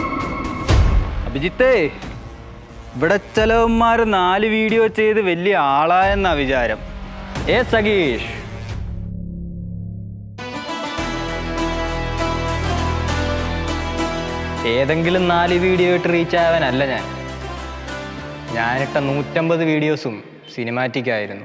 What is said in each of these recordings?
അഭിജിത്തേ, ഇവിടെ ചിലവന്മാര് 4 വീഡിയോ ചെയ്ത് വലിയ ആളായെന്നാ വിചാരം. സഗീഷ്, ഏതെങ്കിലും 4 വീഡിയോ ഇട്ട് റീച്ച് ആവാനല്ല ഞാനിട്ട 150 വീഡിയോസും സിനിമാറ്റിക് ആയിരുന്നു.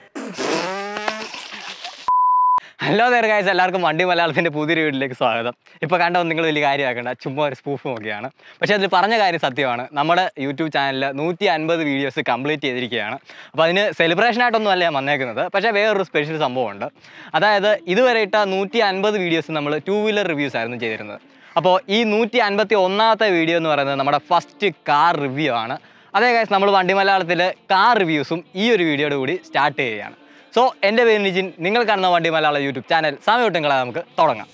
ഹലോ there guys, എല്ലാവർക്കും വണ്ടി മലയാളത്തിൻ്റെ പുതിയൊരു വീഡിയോയിലേക്ക് സ്വാഗതം. ഇപ്പോൾ കണ്ടോ നിങ്ങൾ വലിയ കാര്യമാക്കണ്ട, ചുമ്മാ ഒരു സ്പൂഫ് നോക്കിയാണ്. പക്ഷേ അതിൽ പറഞ്ഞ കാര്യം സത്യമാണ്. നമ്മുടെ യൂട്യൂബ് ചാനലിൽ 150 വീഡിയോസ് കംപ്ലീറ്റ് ചെയ്തിരിക്കുകയാണ്. അപ്പോൾ അതിന് സെലിബ്രേഷനായിട്ടൊന്നും അല്ല ഞാൻ വന്നേക്കുന്നത്, പക്ഷേ വേറൊരു സ്പെഷ്യൽ സംഭവമുണ്ട്. അതായത് ഇതുവരെ ഇട്ട 150 വീഡിയോസ് നമ്മൾ 2 വീലർ റിവ്യൂസ് ആയിരുന്നു ചെയ്തിരുന്നത്. അപ്പോൾ ഈ 151ാമത്തെ വീഡിയോ എന്ന് പറയുന്നത് നമ്മുടെ ഫസ്റ്റ് കാർ റിവ്യൂ ആണ്. അതേ ഗൈസ്, നമ്മൾ വണ്ടി മലയാളത്തിൽ കാർ റിവ്യൂസും ഈ ഒരു വീഡിയോയുടെ കൂടി സ്റ്റാർട്ട് ചെയ്യുകയാണ്. സോ എൻ്റെ പേര് നിജിൻ, നിങ്ങൾ കാണുന്ന വണ്ടി മലയാളം യൂട്യൂബ് ചാനൽ. സമയം കളയാതെ നമുക്ക് തുടങ്ങാം.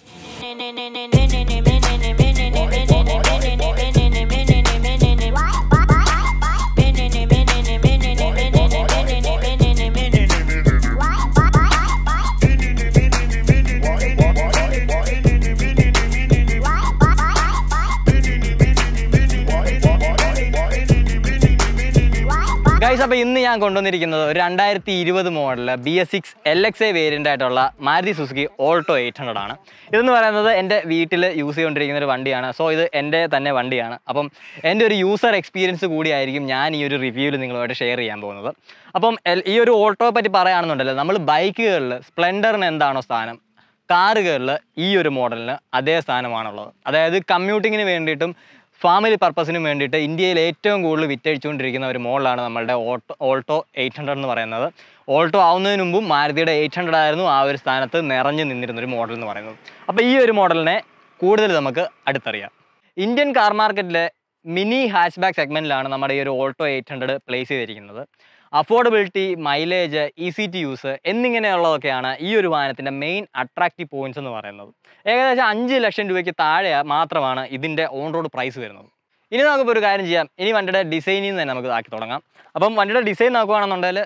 ഗൈസ്, അപ്പോൾ ഇന്ന് ഞാൻ കൊണ്ടുവന്നിരിക്കുന്നത് ഒരു 2020 മോഡൽ BS6 LXA വേരിയൻ്റ് ആയിട്ടുള്ള മാരുതി സുസുക്കി ഓൾട്ടോ 800 ആണ്. ഇതെന്ന് പറയുന്നത് എൻ്റെ വീട്ടിൽ യൂസ് ചെയ്തുകൊണ്ടിരിക്കുന്ന ഒരു വണ്ടിയാണ്. സോ ഇത് എൻ്റെ തന്നെ വണ്ടിയാണ്. അപ്പം എൻ്റെ ഒരു യൂസർ എക്സ്പീരിയൻസ് കൂടിയായിരിക്കും ഞാൻ ഈ ഒരു റിവ്യൂവിൽ നിങ്ങളുമായിട്ട് ഷെയർ ചെയ്യാൻ പോകുന്നത്. അപ്പം ഈ ഒരു ഓൾട്ടോയെ പറ്റി പറയുകയാണെന്നുണ്ടല്ലോ, നമ്മൾ ബൈക്കുകളിൽ സ്പ്ലെൻഡറിന് എന്താണോ സ്ഥാനം, കാറുകളിൽ ഈ ഒരു മോഡലിന് അതേ സ്ഥാനമാണുള്ളത്. അതായത് കമ്മ്യൂട്ടിങ്ങിന് വേണ്ടിയിട്ടും ഫാമിലി പർപ്പസിനും വേണ്ടിയിട്ട് ഇന്ത്യയിൽ ഏറ്റവും കൂടുതൽ വിറ്റഴിച്ചുകൊണ്ടിരിക്കുന്ന ഒരു മോഡലാണ് നമ്മളുടെ ഓൾട്ടോ 800 എന്ന് പറയുന്നത്. ഓൾട്ടോ ആവുന്നതിന് മുമ്പും മാരുതിയുടെ 800 ആയിരുന്നു ആ ഒരു സ്ഥാനത്ത് നിറഞ്ഞു നിന്നിരുന്നൊരു മോഡൽ എന്ന് പറയുന്നത്. അപ്പോൾ ഈ ഒരു മോഡലിനെ കൂടുതൽ നമുക്ക് അടുത്തറിയാം. ഇന്ത്യൻ കാർ മാർക്കറ്റിലെ മിനി ഹാച്ച് ബാക്ക് സെഗ്മെൻറ്റിലാണ് നമ്മുടെ ഈ ഒരു ഓൾട്ടോ 800 പ്ലേസ് ചെയ്തിരിക്കുന്നത്. Affordability, mileage, easy to use എന്നിങ്ങനെയുള്ളതൊക്കെയാണ് ഈ ഒരു വാഹനത്തിൻ്റെ മെയിൻ അട്രാക്റ്റീവ് പോയിൻറ്റ്സ് എന്ന് പറയുന്നത്. ഏകദേശം 5 ലക്ഷം രൂപയ്ക്ക് താഴെ മാത്രമാണ് ഇതിൻ്റെ ഓൺ റോഡ് പ്രൈസ് വരുന്നത്. ഇനി നമുക്കിപ്പോൾ ഒരു കാര്യം ചെയ്യാം, ഇനി വണ്ടിയുടെ ഡിസൈനിൽ നിന്ന് തന്നെ നമുക്ക് ആക്കി തുടങ്ങാം. അപ്പം വണ്ടിയുടെ ഡിസൈൻ നോക്കുകയാണെന്നുണ്ടെങ്കിൽ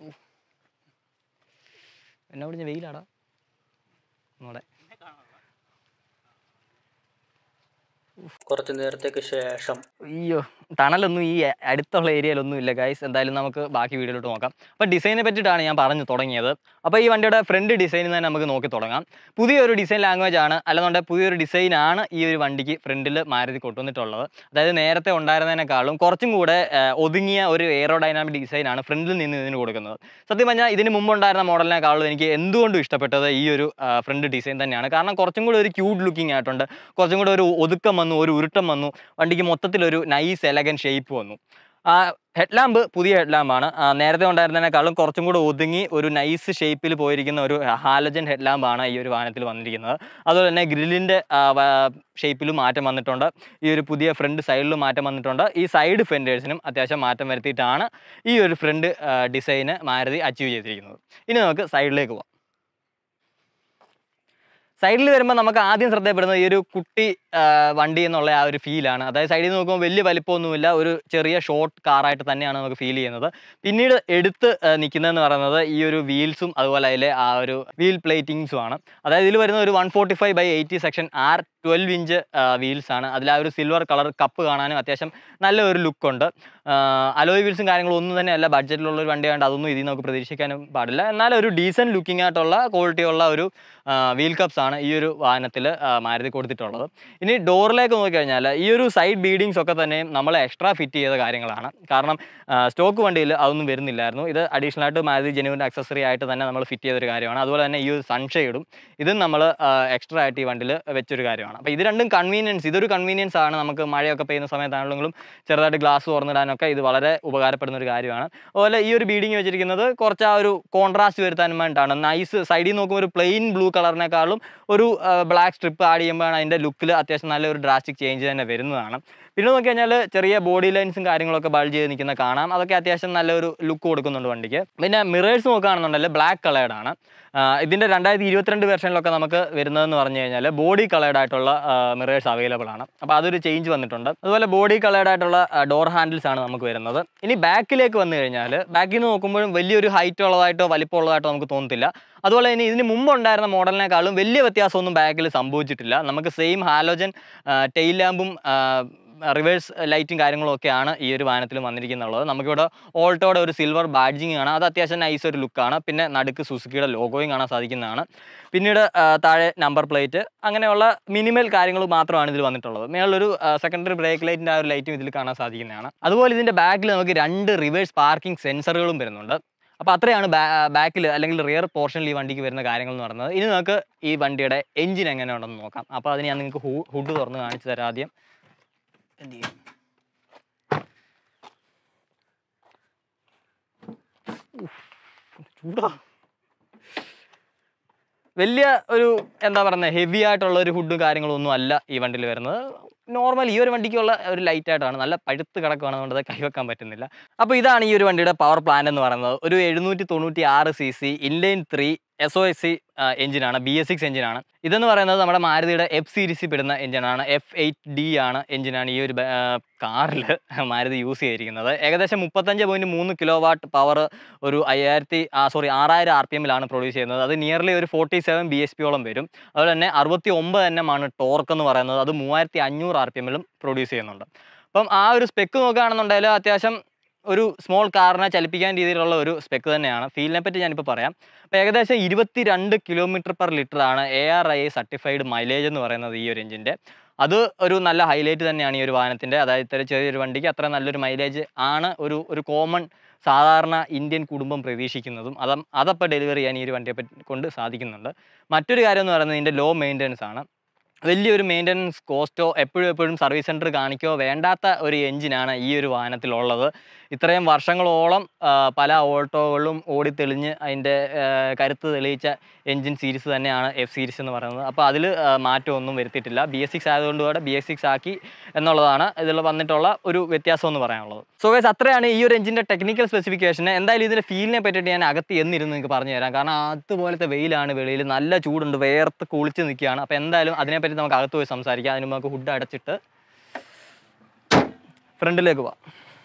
എന്നെ വിളിഞ്ഞ വെയിലാടാ നമ്മുടെ കുറച്ച് നേരത്തേക്ക് ശേഷം. അയ്യോ, തണലൊന്നും ഈ അടുത്തുള്ള ഏരിയയിലൊന്നും ഇല്ല ഗൈസ്. എന്തായാലും നമുക്ക് ബാക്കി വീഡിയോയിലോട്ട് നോക്കാം. അപ്പോൾ ഡിസൈനെ പറ്റിയിട്ടാണ് ഞാൻ പറഞ്ഞു തുടങ്ങിയത്. അപ്പോൾ ഈ വണ്ടിയുടെ ഫ്രണ്ട് ഡിസൈനിൽ തന്നെ നമുക്ക് നോക്കി തുടങ്ങാം. പുതിയൊരു ഡിസൈൻ ലാംഗ്വേജ് ആണ്, അല്ലെന്നുണ്ടെങ്കിൽ പുതിയൊരു ഡിസൈനാണ് ഈ ഒരു വണ്ടിക്ക് ഫ്രണ്ടിൽ മാരുതി കൊണ്ടുവന്നിട്ടുള്ളത്. അതായത് നേരത്തെ ഉണ്ടായിരുന്നതിനേക്കാളും കുറച്ചും കൂടെ ഒതുങ്ങിയ ഒരു എയറോഡൈനാമിക് ഡിസൈനാണ് ഫ്രണ്ടിൽ നിന്ന് ഇതിന് കൊടുക്കുന്നത്. സത്യം പറഞ്ഞാൽ ഇതിന് മുമ്പുണ്ടായിരുന്ന മോഡലിനേക്കാളും എനിക്ക് എന്തുകൊണ്ടും ഇഷ്ടപ്പെട്ടത് ഈ ഒരു ഫ്രണ്ട് ഡിസൈൻ തന്നെയാണ്. കാരണം കുറച്ചും കൂടെ ഒരു ക്യൂട്ട് ലുക്കിംഗ് ആയിട്ടുണ്ട്, കുറച്ചും കൂടെ ഒരു ഒതുക്കം വന്നു, ഒരു ഉരുട്ടം വന്നു, വണ്ടിക്ക് മൊത്തത്തിലൊരു നൈസ് എലഗൻ ഷേപ്പ് വന്നു. ഹെഡ്ലാമ്പ് പുതിയ ഹെഡ്ലാമ്പാണ്. നേരത്തെ ഉണ്ടായിരുന്നതിനേക്കാളും കുറച്ചും കൂടെ ഒതുങ്ങി ഒരു നൈസ് ഷേപ്പിൽ പോയിരിക്കുന്ന ഒരു ഹാലജൻ ഹെഡ്ലാമ്പാണ് ഈ ഒരു വാഹനത്തിൽ വന്നിരിക്കുന്നത്. അതുപോലെ തന്നെ ഗ്രില്ലിൻ്റെ ഷേപ്പിലും മാറ്റം വന്നിട്ടുണ്ട്. ഈ ഒരു പുതിയ ഫ്രണ്ട് സൈഡിലും മാറ്റം വന്നിട്ടുണ്ട്. ഈ സൈഡ് ഫെൻഡേഴ്സിനും അത്യാവശ്യം മാറ്റം വരുത്തിയിട്ടാണ് ഈ ഒരു ഫ്രണ്ട് ഡിസൈന് മാരുതി അച്ചീവ് ചെയ്തിരിക്കുന്നത്. ഇനി നമുക്ക് സൈഡിലേക്ക് പോകാം. സൈഡിൽ വരുമ്പോൾ നമുക്ക് ആദ്യം ശ്രദ്ധയപ്പെടുന്നത് ഈ ഒരു കുട്ടി വണ്ടി എന്നുള്ള ആ ഒരു ഫീലാണ്. അതായത് സൈഡിൽ നിന്ന് നോക്കുമ്പോൾ വലിയ വലിപ്പമൊന്നുമില്ല, ഒരു ചെറിയ ഷോർട്ട് കാറായിട്ട് തന്നെയാണ് നമുക്ക് ഫീൽ ചെയ്യുന്നത്. പിന്നീട് എടുത്ത് നിൽക്കുന്നതെന്ന് പറയുന്നത് ഈ ഒരു വീൽസും അതുപോലെ അതിലെ ആ ഒരു വീൽ പ്ലേറ്റിങ്സും ആണ്. അതായത് ഇതിൽ വരുന്ന ഒരു 145/80 സെക്ഷൻ R12 ഇഞ്ച് വീൽസ് ആണ്. അതിൽ ആ ഒരു സിൽവർ കളർ കപ്പ് കാണാനും അത്യാവശ്യം നല്ല ഒരു ലുക്കുണ്ട്. അലോയ് വീൽസും കാര്യങ്ങളും ഒന്നും തന്നെ അല്ല, ബഡ്ജറ്റിലുള്ള ഒരു വണ്ടിയായതുകൊണ്ട് അതൊന്നും ഇതിൽ നമുക്ക് പ്രതീക്ഷിക്കാനും പാടില്ല. എന്നാലും ഒരു ഡീസൻറ്റ് ലുക്കിംഗ് ആയിട്ടുള്ള ക്വാളിറ്റിയുള്ള ഒരു വീൽ കപ്സ് ആണ് ഈ ഒരു വാഹനത്തിൽ മാരുതി കൊടുത്തിട്ടുള്ളത്. ഇനി ഡോറിലേക്ക് നോക്കിക്കഴിഞ്ഞാൽ ഈ ഒരു സൈഡ് ബീഡിങ്സ് ഒക്കെ തന്നെ നമ്മൾ എക്സ്ട്രാ ഫിറ്റ് ചെയ്ത കാര്യങ്ങളാണ്. കാരണം സ്റ്റോക്ക് വണ്ടിയിൽ അതൊന്നും വരുന്നില്ലായിരുന്നു. ഇത് അഡീഷണൽ ആയിട്ട് മാരുതി ജെനുവിൻ ആക്സസറി ആയിട്ട് തന്നെ നമ്മൾ ഫിറ്റ് ചെയ്തൊരു കാര്യമാണ്. അതുപോലെ തന്നെ ഈ ഒരു സൺഷെയ്ഡും ഇതും നമ്മൾ എക്സ്ട്രാ ആയിട്ട് ഈ വണ്ടിയിൽ വെച്ചൊരു കാര്യമാണ്. അപ്പോൾ ഇത് രണ്ടും കൺവീനിയൻസ്, ഇതൊരു കൺവീനിയൻസ് ആണ്. നമുക്ക് മഴയൊക്കെ പെയ്യുന്ന സമയത്താണെങ്കിലും ചെറുതായിട്ട് ഗ്ലാസ് തുറന്നിടാനൊക്കെ ഇത് വളരെ ഉപകാരപ്പെടുന്ന ഒരു കാര്യമാണ്. അതുപോലെ ഈ ഒരു ബീഡിങ് വെച്ചിരിക്കുന്നത് കുറച്ച് ആ ഒരു കോൺട്രാസ്റ്റ് വരുത്താൻ വേണ്ടിയിട്ടാണ്. നൈസ് സൈഡിൽ നോക്കുമ്പോൾ ഒരു പ്ലെയിൻ ബ്ലൂ കളറിനേക്കാളും ഒരു ബ്ലാക്ക് സ്ട്രിപ്പ് ആഡ് ചെയ്യുമ്പോഴാണ് അതിൻ്റെ ലുക്കിൽ അത്യാവശ്യം നല്ലൊരു ഡ്രാസ്റ്റിക് ചേഞ്ച് തന്നെ വരുന്നതാണ്. പിന്നെ നോക്കി കഴിഞ്ഞാൽ ചെറിയ ബോഡി ലൈൻസും കാര്യങ്ങളൊക്കെ ബൾജ് ചെയ്ത് നിൽക്കുന്ന കാണാം. അതൊക്കെ അത്യാവശ്യം നല്ലൊരു ലുക്ക് കൊടുക്കുന്നുണ്ട് വണ്ടിക്ക്. പിന്നെ മിറേഴ്സ് നോക്കുകയാണെന്നുണ്ടെങ്കിൽ ബ്ലാക്ക് കളേർഡാണ്. ഇതിൻ്റെ 2022 വെർഷനിലൊക്കെ നമുക്ക് വരുന്നതെന്ന് പറഞ്ഞു കഴിഞ്ഞാൽ ബോഡി കളേർഡ് ആയിട്ടുള്ള മിറേഴ്സ് അവൈലബിൾ ആണ്. അപ്പോൾ അതൊരു ചേഞ്ച് വന്നിട്ടുണ്ട്. അതുപോലെ ബോഡി കളേർഡ് ആയിട്ടുള്ള ഡോർ ഹാൻഡിൽസ് ആണ് നമുക്ക് വരുന്നത്. ഇനി ബാക്കിലേക്ക് വന്നു കഴിഞ്ഞാൽ ബാക്കിൽ നിന്ന് നോക്കുമ്പോഴും വലിയൊരു ഹൈറ്റ് ഉള്ളതായിട്ടോ വലിപ്പമുള്ളതായിട്ടോ നമുക്ക് തോന്നത്തില്ല. അതുപോലെ തന്നെ ഇതിന് മുമ്പുണ്ടായിരുന്ന മോഡലിനേക്കാളും വലിയ വ്യത്യാസമൊന്നും ബാക്കിൽ സംഭവിച്ചിട്ടില്ല. നമുക്ക് സെയിം ഹാലോജൻ ടെയിൽ ലാമ്പും റിവേഴ്സ് ലൈറ്റും കാര്യങ്ങളും ഒക്കെയാണ് ഈ ഒരു വാഹനത്തിൽ വന്നിരിക്കുന്നുള്ളത്. നമുക്കിവിടെ ഓൾട്ടോയുടെ ഒരു സിൽവർ ബാഡ്ജിങ് ആണ്, അത് അത്യാവശ്യം നൈസ് ഒരു ലുക്കാണ്. പിന്നെ നടുക്ക് സുസുക്കിയുടെ ലോഗോയും കാണാൻ സാധിക്കുന്നതാണ്. പിന്നീട് താഴെ നമ്പർ പ്ലേറ്റ്, അങ്ങനെയുള്ള മിനിമൽ കാര്യങ്ങൾ മാത്രമാണ് ഇതിൽ വന്നിട്ടുള്ളത്. മേളിലൊരു സെക്കൻഡറി ബ്രേക്ക് ലൈറ്റിൻ്റെ ആ ഒരു ലൈറ്റും ഇതിൽ കാണാൻ സാധിക്കുന്നതാണ്. അതുപോലെ ഇതിൻ്റെ ബാക്കിൽ നമുക്ക് 2 റിവേഴ്സ് പാർക്കിംഗ് സെൻസറുകളും വരുന്നുണ്ട്. അപ്പോൾ അത്രയാണ് ബാക്കിൽ അല്ലെങ്കിൽ റിയർ പോർഷനിൽ ഈ വണ്ടിക്ക് വരുന്ന കാര്യങ്ങൾ എന്ന് പറയുന്നത്. ഇനി നമുക്ക് ഈ വണ്ടിയുടെ എഞ്ചിൻ എങ്ങനെയുണ്ടെന്ന് നോക്കാം. അപ്പോൾ അതിന് ഞാൻ നിങ്ങൾക്ക് ഹുഡ് തുറന്ന് കാണിച്ചു തരാം. ആദ്യം എന്ത് ചെയ്യും, ചൂടാ, വലിയ ഒരു എന്താ പറയുന്നത് ഹെവി ആയിട്ടുള്ള ഒരു ഹുഡും കാര്യങ്ങളൊന്നും അല്ല ഈ വണ്ടിയിൽ വരുന്നത്. നോർമൽ ഈ ഒരു വണ്ടിക്കുള്ള ഒരു ലൈറ്റ് ആയിട്ടാണ്, നല്ല പഴുത്ത് കിടക്കുകയാണെന്നുകൊണ്ട് അത് കൈവെക്കാൻ പറ്റുന്നില്ല. അപ്പോൾ ഇതാണ് ഈ ഒരു വണ്ടിയുടെ പവർ പ്ലാന്റ് എന്ന് പറയുന്നത്. ഒരു 796 cc ഇൻലൈൻ 3 SOSC എഞ്ചിനാണ്, BS6 എഞ്ചിനാണ്. ഇതെന്ന് പറയുന്നത് നമ്മുടെ മാരുതിയുടെ F സീരീസിൽ പെടുന്ന എഞ്ചിനാണ്. F8D ആണ് എഞ്ചിനാണ് ഈ ഒരു കാറിൽ മാരുതി യൂസ് ചെയ്തിരിക്കുന്നത്. ഏകദേശം 35.3 kW പവർ ഒരു 6000 RPM പ്രൊഡ്യൂസ് ചെയ്യുന്നത്. അത് നിയർലി ഒരു 47 bhp വരും. അതുപോലെ തന്നെ 69 Nm ടോർക്ക് എന്ന് പറയുന്നത്, അത് 3500 RPM പ്രൊഡ്യൂസ് ചെയ്യുന്നുണ്ട്. അപ്പം ആ ഒരു സ്പെക്ക് നോക്കുകയാണെന്നുണ്ടെങ്കിൽ അത്യാവശ്യം ഒരു സ്മോൾ കാറിനെ ചലിപ്പിക്കാൻ രീതിയിലുള്ള ഒരു സ്പെക്ക് തന്നെയാണ്. ഫീലിനെ പറ്റി ഞാനിപ്പോൾ പറയാം. അപ്പോൾ ഏകദേശം 22 km/L ആണ് ARAI സർട്ടിഫൈഡ് മൈലേജ് എന്ന് പറയുന്നത് ഈ ഒരു എഞ്ചിൻ്റെ. അത് ഒരു നല്ല ഹൈലൈറ്റ് തന്നെയാണ് ഈ ഒരു വാഹനത്തിൻ്റെ. അതായത് ഇത്ര ചെറിയൊരു വണ്ടിക്ക് അത്ര നല്ലൊരു മൈലേജ് ആണ് ഒരു കോമൺ സാധാരണ ഇന്ത്യൻ കുടുംബം പ്രതീക്ഷിക്കുന്നതും. അതപ്പോൾ ഡെലിവറി ചെയ്യാൻ ഈ ഒരു വണ്ടിയെ കൊണ്ട് സാധിക്കുന്നുണ്ട്. മറ്റൊരു കാര്യം എന്ന് പറയുന്നത് ഇതിൻ്റെ ലോ മെയിൻ്റനൻസ് ആണ്. വലിയൊരു മെയിൻ്റനൻസ് കോസ്റ്റോ എപ്പോഴും സർവീസ് സെൻറ്റർ കാണിക്കോ വേണ്ടാത്ത ഒരു എഞ്ചിനാണ് ഈ ഒരു വാഹനത്തിലുള്ളത്. ഇത്രയും വർഷങ്ങളോളം പല ഓൾട്ടോകളും ഓടിത്തെളിഞ്ഞ് അതിൻ്റെ കരുത്ത് തെളിയിച്ച എഞ്ചിൻ സീരീസ് തന്നെയാണ് F സീരീസ് എന്ന് പറയുന്നത്. അപ്പോൾ അതിൽ മാറ്റമൊന്നും വരുത്തിയിട്ടില്ല. BS6 ആയതുകൊണ്ട് കൂടെ BS6 ആക്കി എന്നുള്ളതാണ് ഇതിൽ വന്നിട്ടുള്ള ഒരു വ്യത്യാസം എന്ന് പറയാനുള്ളത്. സോ ഗൈസ്, അത്രയാണ് ഈ ഒരു എഞ്ചിൻ്റെ ടെക്നിക്കൽ സ്പെസിഫിക്കേഷൻ. എന്തായാലും ഇതിൻ്റെ ഫീലിനെ പറ്റിയിട്ട് ഞാൻ അകത്ത് എന്നിരുന്ന് നിങ്ങൾക്ക് പറഞ്ഞു തരാം. കാരണം അതുപോലത്തെ വെയിലാണ്, വെളിയിൽ നല്ല ചൂടുണ്ട്, വേർത്ത് കുളിച്ച് നിൽക്കുകയാണ്. അപ്പോൾ എന്തായാലും അതിനെപ്പറ്റി നമുക്ക് അകത്ത് പോയി സംസാരിക്കാം. അതിന് നമുക്ക് ഹുഡ് അടച്ചിട്ട് ഫ്രണ്ടിലേക്ക് പോവാം.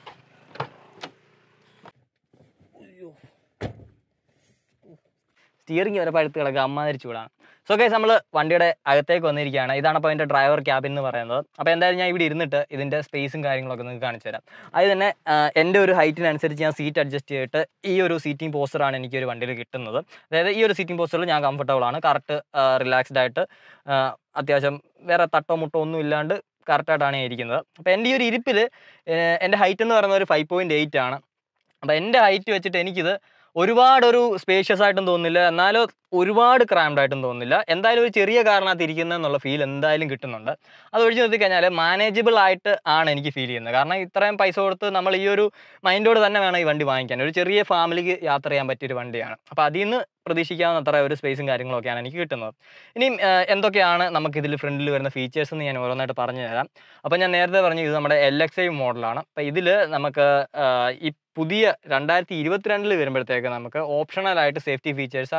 സ്റ്റിയറിംഗ് വരെ പഴുത്ത് കിടക്കുക, അമ്മാതിരി ചൂടാണ്. സോ ഗൈസ്, നമ്മൾ വണ്ടിയുടെ അകത്തേക്ക് വന്നിരിക്കുകയാണ്. ഇതാണ് അപ്പോൾ അതിൻ്റെ ഡ്രൈവർ ക്യാബിൻ എന്ന് പറയുന്നത്. അപ്പോൾ എന്തായാലും ഞാൻ ഇവിടെ ഇരുന്നിട്ട് ഇതിൻ്റെ സ്പേസും കാര്യങ്ങളൊക്കെ നിങ്ങൾക്ക് കാണിച്ചു തരാം. അത് തന്നെ എൻ്റെ ഒരു ഹൈറ്റിനനുസരിച്ച് ഞാൻ സീറ്റ് അഡ്ജസ്റ്റ് ചെയ്തിട്ട് ഈ ഒരു സീറ്റിംഗ് പോസ്റ്ററാണ് എനിക്ക് ഒരു വണ്ടിയിൽ കിട്ടുന്നത്. അതായത് ഈ ഒരു സീറ്റിംഗ് പോസ്റ്ററിൽ ഞാൻ കംഫർട്ടബിൾ ആണ്. കറക്റ്റ് റിലാക്സ്ഡ് ആയിട്ട് അത്യാവശ്യം വേറെ തട്ടോ മുട്ടോ ഒന്നും ഇല്ലാണ്ട് കറക്റ്റായിട്ടാണ് ഇരിക്കുന്നത്. അപ്പോൾ എൻ്റെ ഈ ഒരു ഇരിപ്പിൽ എൻ്റെ ഹൈറ്റ് എന്ന് പറയുന്നത് ഒരു 5.8 ആണ്. അപ്പോൾ എൻ്റെ ഹൈറ്റ് വെച്ചിട്ട് എനിക്കിത് ഒരുപാടൊരു സ്പേഷ്യസ് ആയിട്ടും തോന്നുന്നില്ല, എന്നാലും ഒരുപാട് ക്രാംഡ് ആയിട്ടും തോന്നുന്നില്ല. എന്തായാലും ഒരു ചെറിയ കാറിനകത്ത് ഇരിക്കുന്നത് എന്നുള്ള ഫീൽ എന്തായാലും കിട്ടുന്നുണ്ട്. അത് ഒഴിച്ച് നിർത്തിക്കഴിഞ്ഞാൽ മാനേജബിൾ ആയിട്ട് ആണ് എനിക്ക് ഫീൽ ചെയ്യുന്നത്. കാരണം ഇത്രയും പൈസ കൊടുത്ത് നമ്മൾ ഈ ഒരു മൈൻഡോട് തന്നെ വേണം ഈ വണ്ടി വാങ്ങിക്കാൻ. ഒരു ചെറിയ ഫാമിലിക്ക് യാത്ര ചെയ്യാൻ പറ്റിയൊരു വണ്ടിയാണ്. അപ്പോൾ അതിൽ നിന്ന് പ്രതീക്ഷിക്കാവുന്ന അത്ര ഒരു സ്പേസും കാര്യങ്ങളൊക്കെയാണ് എനിക്ക് കിട്ടുന്നത്. ഇനിയും എന്തൊക്കെയാണ് നമുക്കിതിൽ ഫ്രണ്ടിൽ വരുന്ന ഫീച്ചേഴ്സ് എന്ന് ഞാൻ ഓരോന്നായിട്ട് പറഞ്ഞു തരാം. അപ്പോൾ ഞാൻ നേരത്തെ പറഞ്ഞു ഇത് നമ്മുടെ LXi മോഡലാണ്. അപ്പോൾ ഇതിൽ നമുക്ക് ഈ പുതിയ 2022 വരുമ്പോഴത്തേക്ക് നമുക്ക് ഓപ്ഷണലായിട്ട് സേഫ്റ്റി ഫീച്ചേഴ്സ്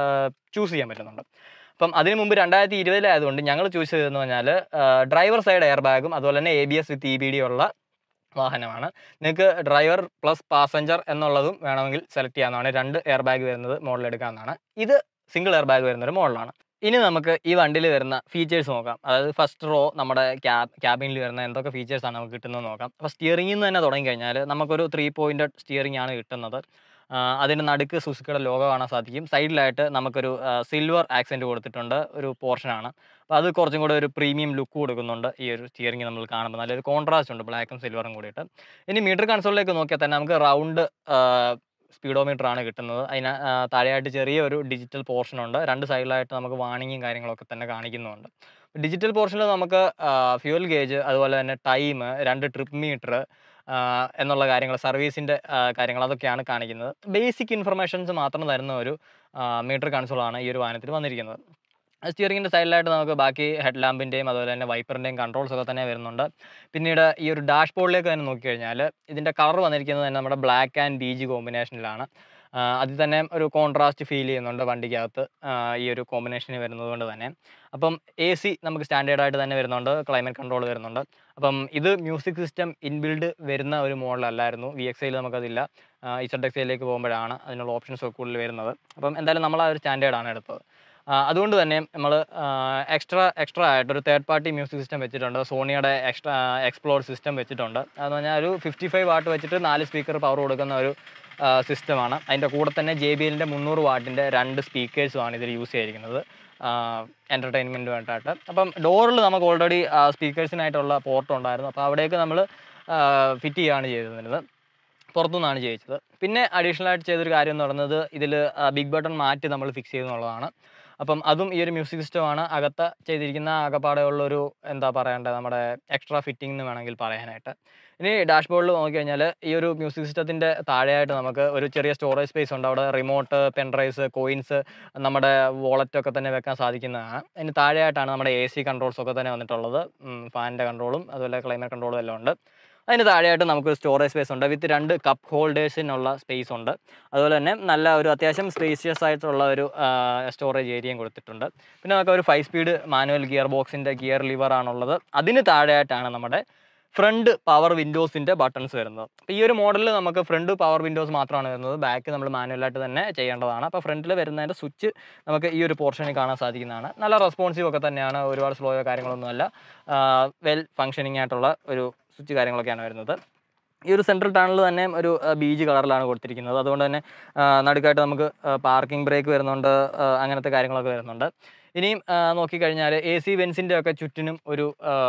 ചൂസ് ചെയ്യാൻ പറ്റുന്നുണ്ട്. അപ്പം അതിന് മുമ്പ് 2020 ആയതുകൊണ്ട് ഞങ്ങൾ ചൂസ് ചെയ്തതെന്ന് പറഞ്ഞാൽ ഡ്രൈവർ സൈഡ് എയർ ബാഗും അതുപോലെ തന്നെ ABS വിത്ത് EBD ഉള്ള വാഹനമാണ്. നിങ്ങൾക്ക് ഡ്രൈവർ പ്ലസ് പാസഞ്ചർ എന്നുള്ളതും വേണമെങ്കിൽ സെലക്ട് ചെയ്യാവുന്നതാണ്. 2 എയർ ബാഗ് വരുന്നത് മോഡൽ എടുക്കാവുന്നതാണ്. ഇത് സിംഗിൾ എയർ ബാഗ് വരുന്നൊരു മോഡലാണ്. ഇനി നമുക്ക് ഈ വണ്ടിയിൽ വരുന്ന ഫീച്ചേഴ്സ് നോക്കാം. അതായത് ഫസ്റ്റ് റോ നമ്മുടെ ക്യാബിനിൽ വരുന്ന എന്തൊക്കെ ഫീച്ചേഴ്സാണ് നമുക്ക് കിട്ടുന്നത് നോക്കാം. അപ്പോൾ സ്റ്റിയറിംഗിൽ നിന്ന് തന്നെ തുടങ്ങിക്കഴിഞ്ഞാൽ നമുക്കൊരു 3 പോയിൻറ്റഡ് സ്റ്റിയറിംഗ് ആണ് കിട്ടുന്നത്. അതിൻ്റെ നടുക്ക് സുസുക്കിയുടെ ലോഗോ കാണാൻ സാധിക്കും. സൈഡിലായിട്ട് നമുക്കൊരു സിൽവർ ആക്സെൻറ്റ് കൊടുത്തിട്ടുണ്ട് ഒരു പോർഷനാണ്. അപ്പോൾ അത് കുറച്ചും കൂടെ ഒരു പ്രീമിയം ലുക്ക് കൊടുക്കുന്നുണ്ട് ഈ ഒരു സ്റ്റിയറിംഗ് നമ്മൾ കാണുമ്പോൾ. നല്ലൊരു കോൺട്രാസ്റ്റ് ഉണ്ട് ബ്ലാക്കും സിൽവറും കൂടിയിട്ട്. ഇനി മീറ്റർ കൺസോളിലേക്ക് നോക്കിയാൽ തന്നെ നമുക്ക് റൗണ്ട് സ്പീഡോമീറ്റർ ആണ് കിട്ടുന്നത്. അതിന് താഴെയായിട്ട് ചെറിയ ഒരു ഡിജിറ്റൽ പോർഷൻ ഉണ്ട്. 2 സൈഡിലായിട്ട് നമുക്ക് വാണിങ്ങും കാര്യങ്ങളൊക്കെ തന്നെ കാണിക്കുന്നുണ്ട്. ഡിജിറ്റൽ പോർഷനിൽ നമുക്ക് ഫ്യൂൽ ഗേജ്, അതുപോലെ തന്നെ ടൈം, 2 ട്രിപ്പ് മീറ്റർ എന്നുള്ള കാര്യങ്ങൾ, സർവീസിൻ്റെ കാര്യങ്ങൾ അതൊക്കെയാണ് കാണിക്കുന്നത്. ബേസിക് ഇൻഫർമേഷൻസ് മാത്രം തരുന്ന ഒരു മീറ്റർ കൺസോളാണ് ഈ ഒരു വാഹനത്തിൽ വന്നിരിക്കുന്നത്. സ്റ്റിയറിംഗിൻ്റെ സൈഡിലായിട്ട് നമുക്ക് ബാക്കി ഹെഡ് ലാമ്പിൻ്റെയും അതുപോലെ തന്നെ വൈപ്പറിൻ്റെയും കൺട്രോൾസ് ഒക്കെ തന്നെ വരുന്നുണ്ട്. പിന്നീട് ഈ ഒരു ഡാഷ്ബോർഡിലേക്ക് തന്നെ നോക്കിക്കഴിഞ്ഞാൽ ഇതിൻ്റെ കളർ വന്നിരിക്കുന്നത് തന്നെ നമ്മുടെ ബ്ലാക്ക് ആൻഡ് ബീജ് കോമ്പിനേഷനിലാണ്. അതിൽ തന്നെ ഒരു കോൺട്രാസ്റ്റ് ഫീൽ ചെയ്യുന്നുണ്ട് വണ്ടിക്കകത്ത് ഈ ഒരു കോമ്പിനേഷന് വരുന്നത് കൊണ്ട് തന്നെ. അപ്പം AC നമുക്ക് സ്റ്റാൻഡേർഡായിട്ട് തന്നെ വരുന്നുണ്ട്, ക്ലൈമറ്റ് കൺട്രോൾ വരുന്നുണ്ട്. അപ്പം ഇത് മ്യൂസിക് സിസ്റ്റം ഇൻബിൽഡ് വരുന്ന ഒരു മോഡലല്ലായിരുന്നു. VXiയിൽ നമുക്കതില്ല. ZXiയിലേക്ക് പോകുമ്പോഴാണ് അതിനുള്ള ഓപ്ഷൻസ് ഒക്കെ കൂടുതൽ വരുന്നത്. അപ്പം എന്തായാലും നമ്മൾ ആ ഒരു സ്റ്റാൻഡേർഡാണ് എടുത്തത്. അതുകൊണ്ട് തന്നെ നമ്മൾ എക്സ്ട്രാ ആയിട്ട് ഒരു തേർഡ് പാർട്ടി മ്യൂസിക് സിസ്റ്റം വെച്ചിട്ടുണ്ട്. സോണിയുടെ എക്സ്പ്ലോർ സിസ്റ്റം വെച്ചിട്ടുണ്ട്. അതെന്ന് പറഞ്ഞാൽ ഒരു 55 വാട്ട് വെച്ചിട്ട് 4 സ്പീക്കർ പവർ കൊടുക്കുന്ന ഒരു സിസ്റ്റമാണ്. അതിൻ്റെ കൂടെ തന്നെ JBLൻ്റെ 300 വാട്ടിൻ്റെ 2 സ്പീക്കേഴ്സുമാണ് ഇതിൽ യൂസ് ചെയ്തിരിക്കുന്നത് എൻ്റർടൈൻമെൻറ്റുമായിട്ടായിട്ട്. അപ്പം ഡോറിൽ നമുക്ക് ഓൾറെഡി സ്പീക്കേഴ്സിനായിട്ടുള്ള പോർട്ട് ഉണ്ടായിരുന്നു. അപ്പോൾ അവിടേക്ക് നമ്മൾ ഫിറ്റ് ചെയ്യുകയാണ് ചെയ്തിരുന്നത്, പുറത്തുനിന്നാണ് ചെയ്യിച്ചത്. പിന്നെ അഡീഷണൽ ആയിട്ട് ചെയ്തൊരു കാര്യം എന്ന് പറയുന്നത് ഇതിൽ ബിഗ് ബട്ടൺ മാറ്റി നമ്മൾ ഫിക്സ് ചെയ്തെന്നുള്ളതാണ്. അപ്പം അതും ഈ ഒരു മ്യൂസിക് സിസ്റ്റമാണ് അകത്ത് ചെയ്തിരിക്കുന്ന ആകപ്പാടെയുള്ളൊരു എന്താ പറയേണ്ടത് നമ്മുടെ എക്സ്ട്രാ ഫിറ്റിംഗ് എന്ന് വേണമെങ്കിൽ പറയാനായിട്ട്. ഇനി ഡാഷ്ബോർഡിൽ നോക്കിക്കഴിഞ്ഞാൽ ഈ ഒരു മ്യൂസിക് സിസ്റ്റത്തിൻ്റെ താഴെയായിട്ട് നമുക്ക് ഒരു ചെറിയ സ്റ്റോറേജ് സ്പേസ് ഉണ്ട്. അവിടെ റിമോട്ട്, പെൻഡ്രൈവ്സ്, കോയിൻസ്, നമ്മുടെ വാളറ്റൊക്കെ തന്നെ വെക്കാൻ സാധിക്കുന്നതാണ്. അതിന് താഴെയായിട്ടാണ് നമ്മുടെ AC കൺട്രോൾസ് ഒക്കെ തന്നെ വന്നിട്ടുള്ളത്. ഫാനിൻ്റെ കൺട്രോളും അതുപോലെ ക്ലൈമറ്റ് കൺട്രോളും എല്ലാം ഉണ്ട്. അതിന് താഴെയായിട്ട് നമുക്കൊരു സ്റ്റോറേജ് സ്പേസ് ഉണ്ട് വിത്ത് 2 കപ്പ് ഹോൾഡേഴ്സിനുള്ള സ്പേസ് ഉണ്ട്. അതുപോലെ തന്നെ നല്ല ഒരു അത്യാവശ്യം സ്പേഷ്യസ് ആയിട്ടുള്ള ഒരു സ്റ്റോറേജ് ഏരിയയും കൊടുത്തിട്ടുണ്ട്. പിന്നെ നമുക്ക് ഒരു 5 സ്പീഡ് മാനുവൽ ഗിയർ ബോക്സിൻ്റെ ഗിയർ ലിവറാണുള്ളത്. അതിന് താഴെയായിട്ടാണ് നമ്മുടെ ഫ്രണ്ട് പവർ വിൻഡോസിൻ്റെ ബട്ടൺസ് വരുന്നത്. അപ്പോൾ ഈ ഒരു മോഡലിൽ നമുക്ക് ഫ്രണ്ട് പവർ വിൻഡോസ് മാത്രമാണ് വരുന്നത്. ബാക്ക് നമ്മൾ മാനുവലായിട്ട് തന്നെ ചെയ്യേണ്ടതാണ്. അപ്പോൾ ഫ്രണ്ടിൽ വരുന്നതിൻ്റെ സ്വിച്ച് നമുക്ക് ഈ ഒരു പോർഷനിൽ കാണാൻ സാധിക്കുന്നതാണ്. നല്ല റെസ്പോൺസീവ് ഒക്കെ തന്നെയാണ്, ഒരുപാട് സ്ലോയോ കാര്യങ്ങളൊന്നുമല്ല, വെൽ ഫങ്ഷനിങ് ആയിട്ടുള്ള ഒരു സ്വിച്ച് കാര്യങ്ങളൊക്കെയാണ് വരുന്നത്. ഈ ഒരു സെൻട്രൽ ടണൽ തന്നെ ഒരു ബീജ് കളറിലാണ് കൊടുത്തിരിക്കുന്നത്. അതുകൊണ്ട് തന്നെ നടുക്കായിട്ട് നമുക്ക് പാർക്കിംഗ് ബ്രേക്ക് വരുന്നുണ്ട്, അങ്ങനത്തെ കാര്യങ്ങളൊക്കെ വരുന്നുണ്ട്. ഇനിയും നോക്കിക്കഴിഞ്ഞാൽ AC വെൻസിൻ്റെ ഒക്കെ ചുറ്റിനും ഒരു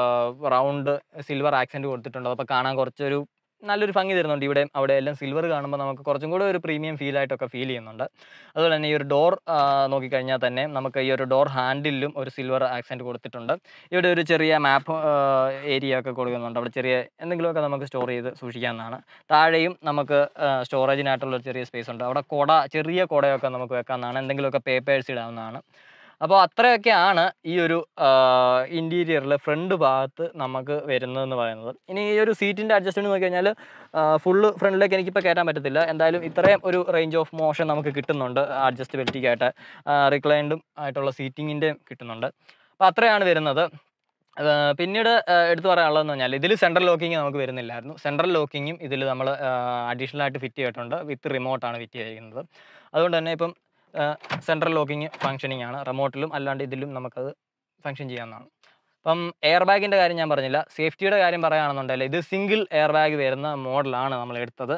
റൗണ്ട് സിൽവർ ആക്സെൻറ്റ് കൊടുത്തിട്ടുണ്ട്. അപ്പോൾ കാണാൻ കുറച്ചൊരു നല്ലൊരു ഭംഗി തരുന്നുണ്ട്. ഇവിടെ അവിടെ എല്ലാം സിൽവർ കാണുമ്പോൾ നമുക്ക് കുറച്ചും കൂടെ ഒരു പ്രീമിയം ഫീലായിട്ടൊക്കെ ഫീൽ ചെയ്യുന്നുണ്ട്. അതുപോലെ തന്നെ ഈ ഒരു ഡോർ നോക്കിക്കഴിഞ്ഞാൽ തന്നെ നമുക്ക് ഈ ഒരു ഡോർ ഹാൻഡിലും ഒരു സിൽവർ ആക്സെൻറ്റ് കൊടുത്തിട്ടുണ്ട്. ഇവിടെ ഒരു ചെറിയ മാപ്പ് ഏരിയ ഒക്കെ കൊടുക്കുന്നുണ്ട്. അവിടെ ചെറിയ എന്തെങ്കിലുമൊക്കെ നമുക്ക് സ്റ്റോർ ചെയ്ത് സൂക്ഷിക്കാവുന്നതാണ്. താഴെയും നമുക്ക് സ്റ്റോറേജിനായിട്ടുള്ള ചെറിയ സ്പേസ് ഉണ്ട്. അവിടെ ചെറിയ കുടയൊക്കെ നമുക്ക് വെക്കാവുന്നതാണ്, എന്തെങ്കിലുമൊക്കെ പേപ്പേഴ്സ് ഇടാവുന്നതാണ്. അപ്പോൾ അത്രയൊക്കെയാണ് ഈ ഒരു ഇൻറ്റീരിയറിൽ ഫ്രണ്ട് ഭാഗത്ത് നമുക്ക് വരുന്നതെന്ന് പറയുന്നത്. ഇനി ഈ ഒരു സീറ്റിൻ്റെ അഡ്ജസ്റ്റ്മെൻറ്റ് നോക്കിക്കഴിഞ്ഞാൽ ഫുള്ള് ഫ്രണ്ടിലേക്ക് എനിക്കിപ്പോൾ കയറ്റാൻ പറ്റത്തില്ല. എന്തായാലും ഇത്രയും ഒരു റേഞ്ച് ഓഫ് മോഷൻ നമുക്ക് കിട്ടുന്നുണ്ട്. അഡ്ജസ്റ്റബിലിറ്റിക്കായിട്ട് റിക്ലൈൻഡും ആയിട്ടുള്ള സീറ്റിങ്ങിൻ്റെയും കിട്ടുന്നുണ്ട്. അപ്പോൾ അത്രയാണ് വരുന്നത്. പിന്നീട് എടുത്തു പറയാനുള്ളതെന്ന് പറഞ്ഞാൽ ഇതിൽ സെൻട്രൽ ലോക്കിങ് നമുക്ക് വരുന്നില്ലായിരുന്നു. സെൻട്രൽ ലോക്കിങ്ങും ഇതിൽ നമ്മൾ അഡീഷണൽ ആയിട്ട് ഫിറ്റ് ചെയ്തിട്ടുണ്ട്. വിത്ത് റിമോട്ടാണ് ഫിറ്റ് ചെയ്തിരിക്കുന്നത്. അതുകൊണ്ട് തന്നെ ഇപ്പം സെൻട്രൽ ലോക്കിങ് ഫങ്ഷനിങ് ആണ്. റിമോട്ടിലും അല്ലാണ്ട് ഇതിലും നമുക്കത് ഫങ്ഷൻ ചെയ്യാവുന്നതാണ്. അപ്പം എയർ ബാഗിൻ്റെ കാര്യം ഞാൻ പറഞ്ഞില്ല. സേഫ്റ്റിയുടെ കാര്യം പറയുകയാണെന്നുണ്ടെങ്കിൽ ഇത് സിംഗിൾ എയർ ബാഗ് വരുന്ന മോഡലാണ് നമ്മൾ എടുത്തത്.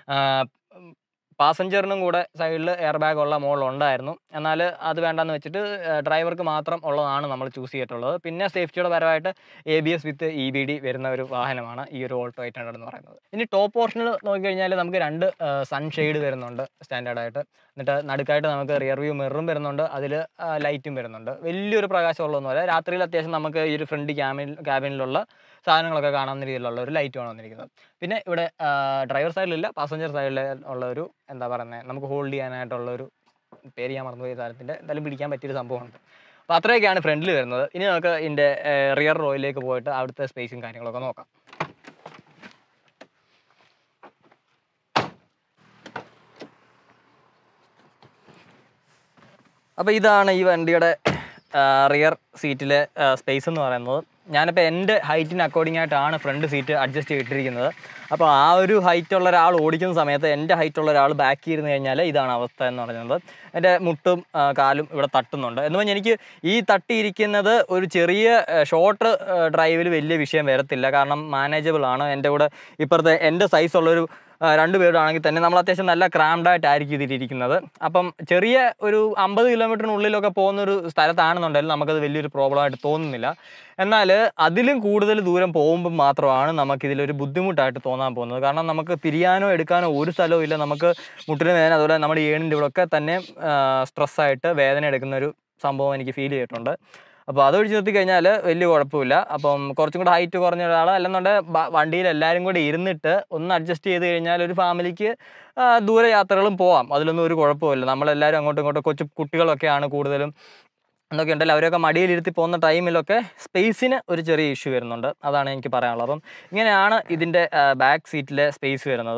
പാസഞ്ചറിനും കൂടെ സൈഡിൽ എയർ ബാഗ് ഉള്ള മോഡലുണ്ടായിരുന്നു. എന്നാൽ അത് വേണ്ടെന്ന് വെച്ചിട്ട് ഡ്രൈവർക്ക് മാത്രം ഉള്ളതാണ് നമ്മൾ ചൂസ് ചെയ്തിട്ടുള്ളത്. പിന്നെ സേഫ്റ്റിയുടെ പരമായിട്ട് ABS വിത്ത് EBD വരുന്ന ഒരു വാഹനമാണ് ഈ ഒരു ഓൾട്ടോ 800 എന്ന് പറയുന്നത്. ഇനി ടോപ്പ് പോർഷനിൽ നോക്കിക്കഴിഞ്ഞാൽ നമുക്ക് 2 സൺഷെയ്ഡ് വരുന്നുണ്ട് സ്റ്റാൻഡേർഡായിട്ട്. എന്നിട്ട് നടുക്കായിട്ട് നമുക്ക് റിയർ വ്യൂ മിററും വരുന്നുണ്ട്, അതിൽ ലൈറ്റും വരുന്നുണ്ട്. വലിയൊരു പ്രകാശമുള്ളതൊന്നുമല്ല. രാത്രിയിൽ അത്യാവശ്യം നമുക്ക് ഈ ഒരു ഫ്രണ്ട് ക്യാബിനിലുള്ള സാധനങ്ങളൊക്കെ കാണാവുന്ന രീതിയിലുള്ള ഒരു ലൈറ്റുമാണ് വന്നിരിക്കുന്നത്. പിന്നെ ഇവിടെ ഡ്രൈവർ സൈഡിലില്ല, പാസഞ്ചർ സൈഡിൽ ഉള്ള ഒരു എന്താ പറയുന്നത്, നമുക്ക് ഹോൾഡ് ചെയ്യാനായിട്ടുള്ളൊരു പേര് ഞാൻ മറന്നുപോയ സാധനത്തിൻ്റെ എന്തായാലും പിടിക്കാൻ പറ്റിയൊരു സംഭവമുണ്ട്. അപ്പോൾ അത്രയൊക്കെയാണ് ഫ്രണ്ടിൽ വരുന്നത്. ഇനി നമുക്ക് ഇതിൻ്റെ റിയർ റോയിലേക്ക് പോയിട്ട് അവിടുത്തെ സ്പേസും കാര്യങ്ങളൊക്കെ നോക്കാം. അപ്പോൾ ഇതാണ് ഈ വണ്ടിയുടെ റിയർ സീറ്റിലെ സ്പേസ് എന്ന് പറയുന്നത്. ഞാനിപ്പോൾ എൻ്റെ ഹൈറ്റിന് അക്കോർഡിംഗ് ആയിട്ടാണ് ഫ്രണ്ട് സീറ്റ് അഡ്ജസ്റ്റ് ചെയ്തിട്ടിരിക്കുന്നത്. അപ്പോൾ ആ ഒരു ഹൈറ്റുള്ള ഒരാൾ ഓടിക്കുന്ന സമയത്ത് എൻ്റെ ഹൈറ്റുള്ള ഒരാൾ ബാക്കി ഇരുന്ന് കഴിഞ്ഞാൽ ഇതാണ് അവസ്ഥ എന്ന് പറയുന്നത്. എൻ്റെ മുട്ടും കാലും ഇവിടെ തട്ടുന്നുണ്ട്. എന്ന് പറഞ്ഞാൽ എനിക്ക് ഈ തട്ടിയിരിക്കുന്നത് ഒരു ചെറിയ ഷോർട്ട് ഡ്രൈവിൽ വലിയ വിഷയം വരത്തില്ല, കാരണം മാനേജബിൾ ആണ്. എൻ്റെ കൂടെ ഇപ്പുറത്തെ എൻ്റെ സൈസുള്ളൊരു 2 പേരാണെങ്കിൽ തന്നെ നമ്മൾ അത്യാവശ്യം നല്ല ക്രാംഡായിട്ടായിരിക്കും ഇതിലിരിക്കുന്നത്. അപ്പം ചെറിയ ഒരു 50 കിലോമീറ്ററിനുള്ളിലൊക്കെ പോകുന്നൊരു സ്ഥലത്താണെന്നുണ്ടെങ്കിൽ നമുക്കത് വലിയൊരു പ്രോബ്ലമായിട്ട് തോന്നുന്നില്ല. എന്നാൽ അതിലും കൂടുതൽ ദൂരം പോകുമ്പോൾ മാത്രമാണ് നമുക്കിതിലൊരു ബുദ്ധിമുട്ടായിട്ട് തോന്നാൻ പോകുന്നത്. കാരണം നമുക്ക് തിരിയാനോ എടുക്കാനോ ഒരു സ്ഥലവും ഇല്ല. നമുക്ക് മുട്ടിന് വേദന, അതുപോലെ നമ്മുടെ ഏണിൻ്റെ ഇവിടെയൊക്കെ തന്നെ സ്ട്രെസ്സായിട്ട് വേദന എടുക്കുന്നൊരു സംഭവം എനിക്ക് ഫീൽ ചെയ്തിട്ടുണ്ട്. അപ്പോൾ അതൊഴിച്ച് നിർത്തി കഴിഞ്ഞാൽ വലിയ കുഴപ്പമില്ല. അപ്പം കുറച്ചും കൂടെ ഹൈറ്റ് കുറഞ്ഞ ഒരാൾ അല്ലെന്നുണ്ടെങ്കിൽ വണ്ടിയിൽ എല്ലാവരും കൂടെ ഇരുന്നിട്ട് ഒന്ന് അഡ്ജസ്റ്റ് ചെയ്ത് കഴിഞ്ഞാൽ ഒരു ഫാമിലിക്ക് ദൂരയാത്രകളും പോവാം. അതിലൊന്നും ഒരു കുഴപ്പമില്ല. നമ്മളെല്ലാവരും അങ്ങോട്ടും ഇങ്ങോട്ടും കൊച്ചു കുട്ടികളൊക്കെയാണ് കൂടുതലും എന്നൊക്കെ ഉണ്ടല്ലോ, അവരൊക്കെ മടിയിലിരുത്തി പോകുന്ന ടൈമിലൊക്കെ സ്പേസിന് ഒരു ചെറിയ ഇഷ്യൂ വരുന്നുണ്ട്. അതാണ് എനിക്ക് പറയാനുള്ളത്. അപ്പം ഇങ്ങനെയാണ് ഇതിൻ്റെ ബാക്ക് സീറ്റിലെ സ്പേസ് വരുന്നത്.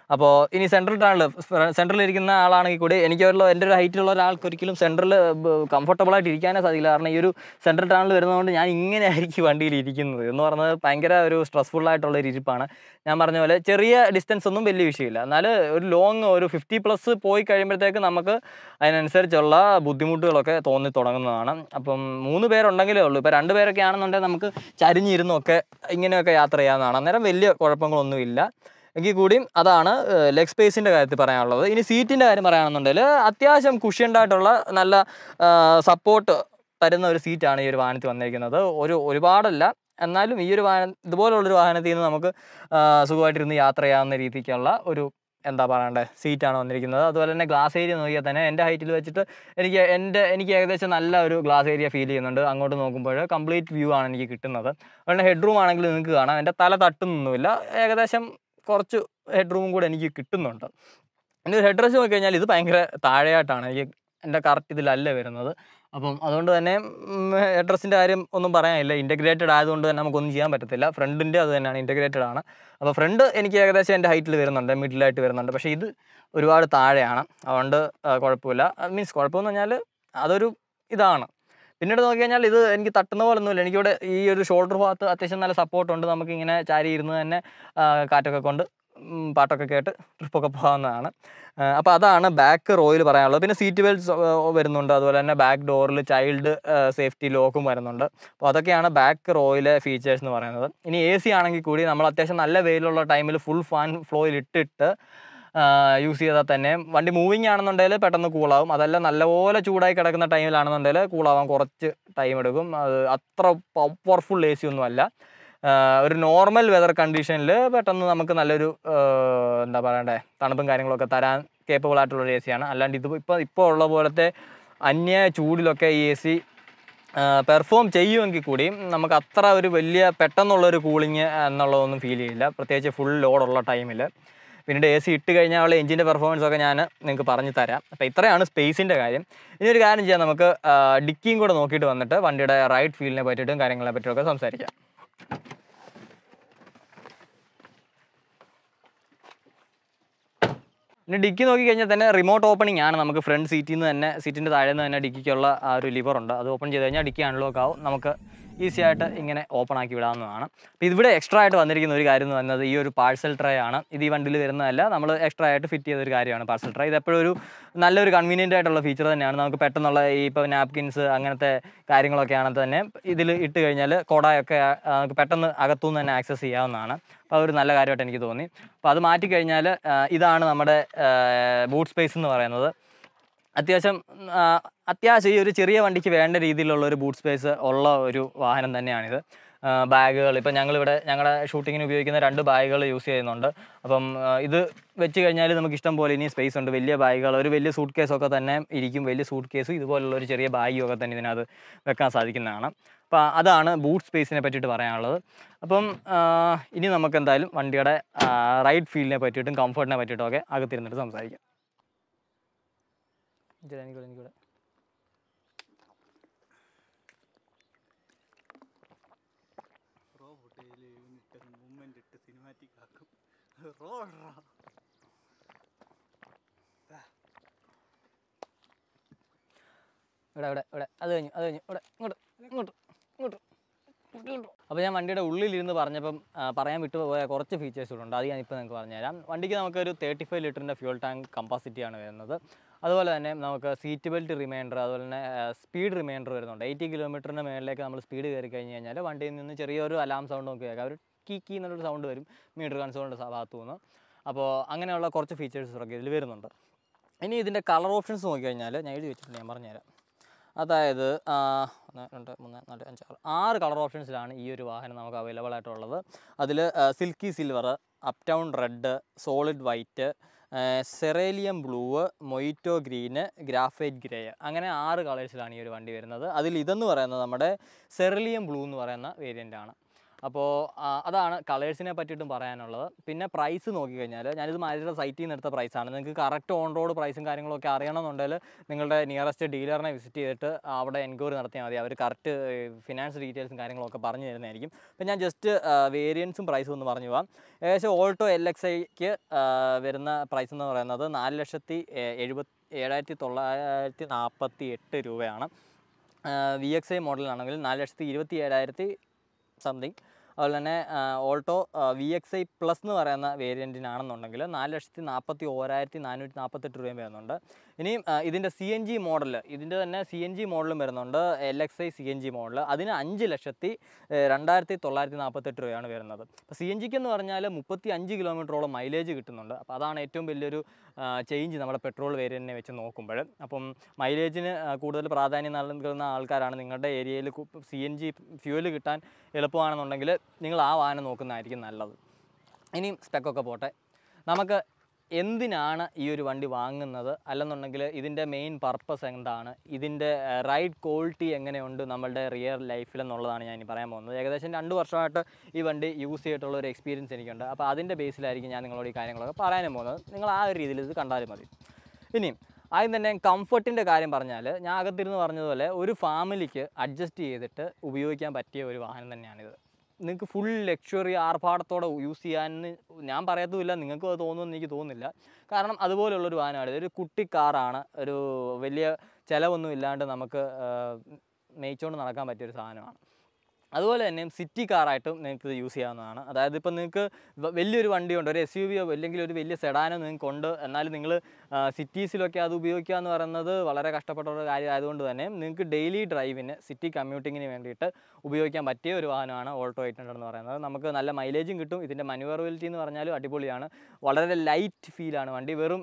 അപ്പോൾ ഇനി സെൻട്രലിരിക്കുന്ന ആളാണെങ്കിൽ കൂടി എൻ്റെ ഒരു ഹൈറ്റിലുള്ള ഒരാൾക്ക് ഒരിക്കലും സെൻട്രൽ കംഫർട്ടബിളായിട്ട് ഇരിക്കാനേ സാധിക്കില്ല. കാരണം ഈ ഒരു സെൻട്രൽ ടണൽ വരുന്നതുകൊണ്ട് ഞാൻ ഇങ്ങനെ ആയിരിക്കും വണ്ടിയിൽ ഇരിക്കുന്നത് എന്ന് പറഞ്ഞത് ഭയങ്കര ഒരു സ്ട്രെസ്ഫുള്ളായിട്ടുള്ള ഒരു ഇരിപ്പാണ്. ഞാൻ പറഞ്ഞ പോലെ ചെറിയ ഡിസ്റ്റൻസ് ഒന്നും വലിയ വിഷയമില്ല. എന്നാൽ ഒരു ലോങ് ഒരു 50+ പോയി കഴിയുമ്പോഴത്തേക്ക് നമുക്ക് അതിനനുസരിച്ചുള്ള ബുദ്ധിമുട്ടുകളൊക്കെ തോന്നി തുടങ്ങുന്നതാണ്. അപ്പം 3 പേരുണ്ടെങ്കിലേ ഉള്ളൂ. ഇപ്പോൾ 2 പേരൊക്കെ ആണെന്നുണ്ടെങ്കിൽ നമുക്ക് ചരിഞ്ഞിരുന്നൊക്കെ ഇങ്ങനെയൊക്കെ യാത്ര ചെയ്യാവുന്നതാണ്. അന്നേരം വലിയ കുഴപ്പങ്ങളൊന്നുമില്ല. എങ്കിൽ കൂടിയും അതാണ് ലെഗ് സ്പേസിൻ്റെ കാര്യത്തിൽ പറയാനുള്ളത്. ഇനി സീറ്റിൻ്റെ കാര്യം പറയുകയാണെന്നുണ്ടെങ്കിൽ അത്യാവശ്യം കുഷ്യൻഡായിട്ടുള്ള നല്ല സപ്പോർട്ട് തരുന്ന ഒരു സീറ്റാണ് ഈ ഒരു വാഹനത്തിൽ വന്നിരിക്കുന്നത്. ഒരുപാടല്ല, എന്നാലും ഈ ഒരു ഇതുപോലുള്ളൊരു വാഹനത്തിൽ നിന്ന് നമുക്ക് സുഖമായിട്ടിരുന്ന് യാത്ര ചെയ്യാവുന്ന രീതിക്കുള്ള ഒരു എന്താ പറയണ്ടേ സീറ്റാണ് വന്നിരിക്കുന്നത്. അതുപോലെ തന്നെ ഗ്ലാസ് ഏരിയ നോക്കിയാൽ തന്നെ എൻ്റെ ഹൈറ്റിൽ വെച്ചിട്ട് എനിക്ക് ഏകദേശം നല്ല ഒരു ഗ്ലാസ് ഏരിയ ഫീൽ ചെയ്യുന്നുണ്ട്. അങ്ങോട്ട് നോക്കുമ്പോൾ കംപ്ലീറ്റ് വ്യൂ ആണ് എനിക്ക് കിട്ടുന്നത്. അതുകൊണ്ട് ഹെഡ് റൂം ആണെങ്കിൽ നിങ്ങൾക്ക് കാണാം, എൻ്റെ തല തട്ടുന്നൊന്നുമില്ല. ഏകദേശം കുറച്ച് ഹെഡ് റൂമും കൂടെ എനിക്ക് കിട്ടുന്നുണ്ട്. എൻ്റെ ഒരു ഹെഡ് റെസ്റ്റ് നോക്കിക്കഴിഞ്ഞാൽ ഇത് ഭയങ്കര താഴെയായിട്ടാണ്, എൻ്റെ കറക്റ്റ് ഇതിലല്ല വരുന്നത്. അപ്പം അതുകൊണ്ട് തന്നെ ഹെഡ് റെസ്റ്റിൻ്റെ കാര്യം ഒന്നും പറയാനില്ല. ഇൻറ്റഗ്രേറ്റഡ് ആയതുകൊണ്ട് തന്നെ നമുക്കൊന്നും ചെയ്യാൻ പറ്റത്തില്ല. ഫ്രണ്ടിൻ്റെ അത് തന്നെയാണ്, ഇൻറ്റഗ്രേറ്റഡ് ആണ്. അപ്പോൾ ഫ്രണ്ട് എനിക്ക് ഏകദേശം എൻ്റെ ഹൈറ്റിൽ വരുന്നുണ്ട്, മിഡിലായിട്ട് വരുന്നുണ്ട്. പക്ഷേ ഇത് ഒരുപാട് താഴെയാണ്. അതുകൊണ്ട് കുഴപ്പമില്ല. മീൻസ് കുഴപ്പമെന്ന് പറഞ്ഞാൽ അതൊരു ഇതാണ്. പിന്നീട് നോക്കി കഴിഞ്ഞാൽ ഇത് എനിക്ക് തട്ടുന്ന പോലൊന്നുമില്ല. എനിക്കിവിടെ ഈ ഒരു ഷോൾഡർ ഭാഗത്ത് അത്യാവശ്യം നല്ല സപ്പോർട്ടുണ്ട്. നമുക്കിങ്ങനെ ചാരി ഇരുന്ന് തന്നെ കാറ്റൊക്കെ കൊണ്ട് പാട്ടൊക്കെ കേട്ട് ട്രിപ്പൊക്കെ പോകാവുന്നതാണ്. അപ്പോൾ അതാണ് ബാക്ക് റോയിൽ പറയാനുള്ളത്. പിന്നെ സീറ്റ് ബെൽറ്റ്സ് വരുന്നുണ്ട്. അതുപോലെ തന്നെ ബാക്ക് ഡോറിൽ ചൈൽഡ് സേഫ്റ്റി ലോക്കും വരുന്നുണ്ട്. അപ്പോൾ അതൊക്കെയാണ് ബാക്ക് റോയിലെ ഫീച്ചേഴ്സ് എന്ന് പറയുന്നത്. ഇനി AC ആണെങ്കിൽ കൂടി നമ്മൾ അത്യാവശ്യം നല്ല വെയിലുള്ള ടൈമിൽ ഫുൾ ഫാൻ ഫ്ലോയിൽ ഇട്ടിട്ട് യൂസ് ചെയ്താൽ തന്നെ വണ്ടി മൂവിങ് ആണെന്നുണ്ടെങ്കിൽ പെട്ടെന്ന് കൂളാവും. അതല്ല നല്ലപോലെ ചൂടായി കിടക്കുന്ന ടൈമിലാണെന്നുണ്ടെങ്കിൽ കൂളാവാൻ കുറച്ച് ടൈം എടുക്കും. അത് അത്ര പവർഫുൾ AC ഒന്നുമല്ല. ഒരു നോർമൽ വെതർ കണ്ടീഷനിൽ പെട്ടെന്ന് നമുക്ക് നല്ലൊരു എന്താ പറയണ്ടേ തണുപ്പും കാര്യങ്ങളൊക്കെ തരാൻ കേപ്പബിൾ ആയിട്ടുള്ളൊരു AC ആണ്. അല്ലാണ്ട് ഇപ്പോൾ ഉള്ള പോലത്തെ അന്യ ചൂടിലൊക്കെ ഈ AC പെർഫോം ചെയ്യുമെങ്കിൽ കൂടിയും നമുക്ക് അത്ര ഒരു വലിയ പെട്ടെന്നുള്ളൊരു കൂളിങ് എന്നുള്ളതൊന്നും ഫീൽ ചെയ്യില്ല, പ്രത്യേകിച്ച് ഫുൾ ലോഡുള്ള ടൈമിൽ. പിന്നീട് AC ഇട്ട് കഴിഞ്ഞാൽ ഉള്ള എഞ്ചിൻ്റെ പെർഫോമൻസ് ഒക്കെ ഞാൻ നിങ്ങൾക്ക് പറഞ്ഞു തരാം. അപ്പോൾ ഇത്രയാണ് സ്പേസിൻ്റെ കാര്യം. ഇനി ഒരു കാര്യം ചെയ്യാം, നമുക്ക് ഡിക്കിയും കൂടെ നോക്കിയിട്ട് വന്നിട്ട് വണ്ടിയുടെ റൈഡ് ഫീലിനെ പറ്റിയിട്ടും കാര്യങ്ങളെ പറ്റിയൊക്കെ സംസാരിക്കാം. പിന്നെ ഡിക്കി നോക്കിക്കഴിഞ്ഞാൽ തന്നെ റിമോട്ട് ഓപ്പണിംഗ് ആണ്. നമുക്ക് ഫ്രണ്ട് സീറ്റിൻ്റെ താഴെ നിന്ന് തന്നെ ഡിക്കിക്കുള്ള ആ ഒരു ലിവറുണ്ട്. അത് ഓപ്പൺ ചെയ്ത് കഴിഞ്ഞാൽ ഡിക്കി അൺലോക്ക് ആവും. നമുക്ക് ഈസി ആയിട്ട് ഇങ്ങനെ ഓപ്പൺ ആക്കി വിടാവുന്നതാണ്. അപ്പോൾ ഇവിടെ എക്സ്ട്രാ ആയിട്ട് വന്നിരിക്കുന്ന ഒരു കാര്യം എന്ന് പറയുന്നത് ഈ ഒരു പാഴ്സൽ ട്രേ ആണ്. ഇത് ഈ വണ്ടിയിൽ വരുന്നതല്ല, നമ്മൾ എക്സ്ട്രാ ആയിട്ട് ഫിറ്റ് ചെയ്തൊരു കാര്യമാണ് പാഴ്സൽ ട്രേ. ഇത് എപ്പോഴും ഒരു നല്ലൊരു കൺവീനിയൻ്റ് ആയിട്ടുള്ള ഫീച്ചർ തന്നെയാണ്. നമുക്ക് പെട്ടെന്നുള്ള ഇപ്പോൾ നാപ്കിൻസ് അങ്ങനത്തെ കാര്യങ്ങളൊക്കെ ആണെങ്കിൽ തന്നെ ഇതിൽ ഇട്ട് കഴിഞ്ഞാൽ കുടയൊക്കെ നമുക്ക് പെട്ടെന്ന് അകത്തുനിന്ന് തന്നെ ആക്സസ് ചെയ്യാവുന്നതാണ്. അപ്പോൾ അതൊരു നല്ല കാര്യമായിട്ട് എനിക്ക് തോന്നി. അപ്പോൾ അത് മാറ്റിക്കഴിഞ്ഞാൽ ഇതാണ് നമ്മുടെ ബൂട്ട് സ്പേസ് എന്ന് പറയുന്നത്. അത്യാവശ്യം ഈ ഒരു ചെറിയ വണ്ടിക്ക് വേണ്ട രീതിയിലുള്ള ഒരു ബൂട്ട് സ്പേസ് ഉള്ള ഒരു വാഹനം തന്നെയാണിത്. ബാഗുകൾ ഇപ്പോൾ ഞങ്ങളുടെ ഷൂട്ടിങ്ങിന് ഉപയോഗിക്കുന്ന 2 ബാഗുകൾ യൂസ് ചെയ്യുന്നുണ്ട്. അപ്പം ഇത് വെച്ച് കഴിഞ്ഞാൽ നമുക്ക് ഇഷ്ടം പോലെ ഇനി സ്പേസ് ഉണ്ട്. വലിയ ബാഗുകൾ, ഒരു വലിയ സൂട്ട് കേസൊക്കെ തന്നെ ഇരിക്കും. വലിയ സൂട്ട് കേസും ഇതുപോലുള്ള ഒരു ചെറിയ ബാഗും ഒക്കെ തന്നെ ഇതിനകത്ത് വെക്കാൻ സാധിക്കുന്നതാണ്. അപ്പോൾ അതാണ് ബൂട്ട് സ്പേസിനെ പറ്റിയിട്ട് പറയാനുള്ളത്. അപ്പം ഇനി നമുക്ക് എന്തായാലും വണ്ടിയുടെ റൈഡ് ഫീലിനെ പറ്റിയിട്ടും കംഫർട്ടിനെ പറ്റിയിട്ടും ഒക്കെ അകത്തിരുന്നിട്ട് സംസാരിക്കാം. എനിക്കൂടെ ഇവിടെ അത് കഴിഞ്ഞു ഇവിടെ ഇങ്ങോട്ട്. അപ്പോൾ ഞാൻ വണ്ടിയുടെ ഉള്ളിലിരുന്ന് പറഞ്ഞപ്പം പറയാൻ വിട്ടുപോയ കുറച്ച് ഫീച്ചേഴ്സുകളുണ്ട്. അത് ഞാനിപ്പോൾ നിങ്ങൾക്ക് പറഞ്ഞുതരാം. വണ്ടിക്ക് നമുക്കൊരു 35 ലിറ്ററിൻ്റെ ഫ്യൂൾ ടാങ്ക് കപ്പാസിറ്റിയാണ് വരുന്നത്. അതുപോലെ തന്നെ നമുക്ക് സീറ്റ് ബെൽറ്റ് റിമൈൻഡർ, അതുപോലെ തന്നെ സ്പീഡ് റിമൈൻഡർ വരുന്നുണ്ട്. 80 കിലോമീറ്ററിന് മേളിലേക്ക് നമ്മൾ സ്പീഡ് കയറി കഴിഞ്ഞ് കഴിഞ്ഞാൽ വണ്ടിയിൽ നിന്ന് ചെറിയൊരു അലാം സൗണ്ട് നമുക്ക് കേൾക്കാം. ഒരു കീ എന്നുള്ളൊരു സൗണ്ട് വരും മീറ്റർ കൺസോളിൻ്റെ ഭാഗത്തു നിന്ന്. അപ്പോൾ അങ്ങനെയുള്ള കുറച്ച് ഫീച്ചേഴ്സൊക്കെ ഇതിൽ വരുന്നുണ്ട്. ഇനി ഇതിൻ്റെ കളർ ഓപ്ഷൻസ് നോക്കിക്കഴിഞ്ഞാൽ ഞാൻ എഴുതി വെച്ചിട്ടുണ്ട്, ഞാൻ പറഞ്ഞുതരാം. അതായത് 1 2 3 4 5 6 കളർ ഓപ്ഷൻസിലാണ് ഈ ഒരു വാഹനം നമുക്ക് അവൈലബിൾ ആയിട്ടുള്ളത്. അതിൽ silky silver, uptown red, solid white, cerulean blue, mojito green, graphite grey, അങ്ങനെ 6 കളേഴ്സിലാണ് ഈ ഒരു വണ്ടി വരുന്നത്. അതിൽ ഇതെന്ന് പറയുന്നത് നമ്മുടെ സെറേലിയം ബ്ലൂ എന്ന് പറയുന്ന വേരിയൻ്റാണ്. അപ്പോൾ അതാണ് കളേഴ്സിനെ പറ്റിയിട്ടും പറയാനുള്ളത്. പിന്നെ പ്രൈസ് നോക്കിക്കഴിഞ്ഞാൽ ഞാനിത് മാരുതിയുടെ സൈറ്റിൽ നിന്ന് എടുത്ത പ്രൈസാണ്. നിങ്ങൾക്ക് കറക്റ്റ് ഓൺ റോഡ് പ്രൈസും കാര്യങ്ങളൊക്കെ അറിയണമെന്നുണ്ടെങ്കിൽ നിങ്ങളുടെ നിയറസ്റ്റ് ഡീലറിനെ വിസിറ്റ് ചെയ്തിട്ട് അവിടെ എൻക്വയറി നടത്തിയാൽ മതി. അവർ കറക്റ്റ് ഫിനാൻസ് ഡീറ്റെയിൽസും കാര്യങ്ങളൊക്കെ പറഞ്ഞു തരുന്നതായിരിക്കും. അപ്പോൾ ഞാൻ ജസ്റ്റ് വേരിയൻസും പ്രൈസും ഒന്ന് പറഞ്ഞു പോകാം. ഏകദേശം ഓൾട്ടോ LXIക്ക് വരുന്ന പ്രൈസ് എന്ന് പറയുന്നത് 4,77,948 രൂപയാണ്. VXI മോഡലാണെങ്കിൽ 4,27,000 സംതിങ്. അതുപോലെ തന്നെ ഓൾട്ടോ VXI പ്ലസ് എന്ന് പറയുന്ന വേരിയൻറ്റിനാണെന്നുണ്ടെങ്കിൽ 4,41,448 രൂപയും വരുന്നുണ്ട്. ഇനിയും ഇതിൻ്റെ CNG മോഡൽ, ഇതിൻ്റെ തന്നെ CNG മോഡലും വരുന്നുണ്ട്, LXI CNG മോഡൽ. അതിന് 5,02,948 രൂപയാണ് വരുന്നത്. അപ്പോൾ CNGക്ക് എന്ന് പറഞ്ഞാൽ 35 കിലോമീറ്ററോളം മൈലേജ് കിട്ടുന്നുണ്ട്. അപ്പോൾ അതാണ് ഏറ്റവും വലിയൊരു ചേഞ്ച് നമ്മുടെ പെട്രോൾ വേരിയൻറ്റിനെ വെച്ച് നോക്കുമ്പോൾ. അപ്പം മൈലേജിന് കൂടുതൽ പ്രാധാന്യം നൽകുന്ന ആൾക്കാരാണ് നിങ്ങളുടെ ഏരിയയിൽ CNG ഫ്യൂവൽ കിട്ടാൻ എളുപ്പമാണെന്നുണ്ടെങ്കിൽ നിങ്ങൾ ആ വാഹനം നോക്കുന്നതായിരിക്കും നല്ലത്. ഇനിയും സ്പെക്കൊക്കെ പോട്ടെ, നമുക്ക് എന്തിനാണ് ഈ ഒരു വണ്ടി വാങ്ങുന്നത്, അല്ലെന്നുണ്ടെങ്കിൽ ഇതിൻ്റെ മെയിൻ പർപ്പസ് എന്താണ്, ഇതിൻ്റെ റൈഡ് ക്വാളിറ്റി എങ്ങനെയുണ്ട് നമ്മളുടെ റിയൽ ലൈഫിലെന്നുള്ളതാണ് ഞാൻ ഇനി പറയാൻ പോകുന്നത്. ഏകദേശം 2 വർഷമായിട്ട് ഈ വണ്ടി യൂസ് ചെയ്തിട്ടുള്ള ഒരു എക്സ്പീരിയൻസ് എനിക്കുണ്ട്. അപ്പോൾ അതിൻ്റെ ബേസിലായിരിക്കും ഞാൻ നിങ്ങളോട് ഈ കാര്യങ്ങളൊക്കെ പറയാനും പോകുന്നത്. നിങ്ങൾ ആ ഒരു രീതിയിൽ ഇത് കണ്ടാലും മതി. ഇനിയും ആദ്യം തന്നെ കംഫർട്ടിൻ്റെ കാര്യം പറഞ്ഞാൽ, ഞാൻ അകത്തിരുന്ന് പറഞ്ഞതുപോലെ ഒരു ഫാമിലിക്ക് അഡ്ജസ്റ്റ് ചെയ്തിട്ട് ഉപയോഗിക്കാൻ പറ്റിയ ഒരു വാഹനം തന്നെയാണിത്. നിങ്ങൾക്ക് ഫുൾ ലക്ഷറി ആർഭാടത്തോടെ യൂസ് ചെയ്യാമെന്ന് ഞാൻ പറയത്തുമില്ല, നിങ്ങൾക്കും അത് തോന്നുമെന്ന് എനിക്ക് തോന്നുന്നില്ല. കാരണം അതുപോലുള്ളൊരു വാഹനമാണ്. ഇതൊരു കുട്ടി കാറാണ്. ഒരു വലിയ ചിലവൊന്നും ഇല്ലാണ്ട് നമുക്ക് മേയിച്ചുകൊണ്ട് നടക്കാൻ പറ്റിയൊരു സാധനമാണ്. അതുപോലെ തന്നെ സിറ്റി കാറായിട്ടും നിങ്ങൾക്ക് ഇത് യൂസ് ചെയ്യാവുന്നതാണ്. അതായത് ഇപ്പോൾ നിങ്ങൾക്ക് വലിയൊരു വണ്ടിയുണ്ട്, ഒരു SUVയോ അല്ലെങ്കിൽ ഒരു വലിയ സെഡാനോ നിങ്ങൾക്കുണ്ട്, എന്നാലും നിങ്ങൾ സിറ്റീസിലൊക്കെ അത് ഉപയോഗിക്കുക എന്ന് പറയുന്നത് വളരെ കഷ്ടപ്പെട്ട ഒരു കാര്യം ആയതുകൊണ്ട് തന്നെ നിങ്ങൾക്ക് ഡെയിലി ഡ്രൈവിന്, സിറ്റി കമ്മ്യൂട്ടിങ്ങിന് വേണ്ടിയിട്ട് ഉപയോഗിക്കാൻ പറ്റിയ ഒരു വാഹനമാണ് ഓൾട്ടോ 800 എന്ന് പറയുന്നത്. നമുക്ക് നല്ല മൈലേജും കിട്ടും. ഇതിൻ്റെ മനുവറബിലിറ്റി എന്ന് പറഞ്ഞാലും അടിപൊളിയാണ്. വളരെ ലൈറ്റ് ഫീലാണ് വണ്ടി. വെറും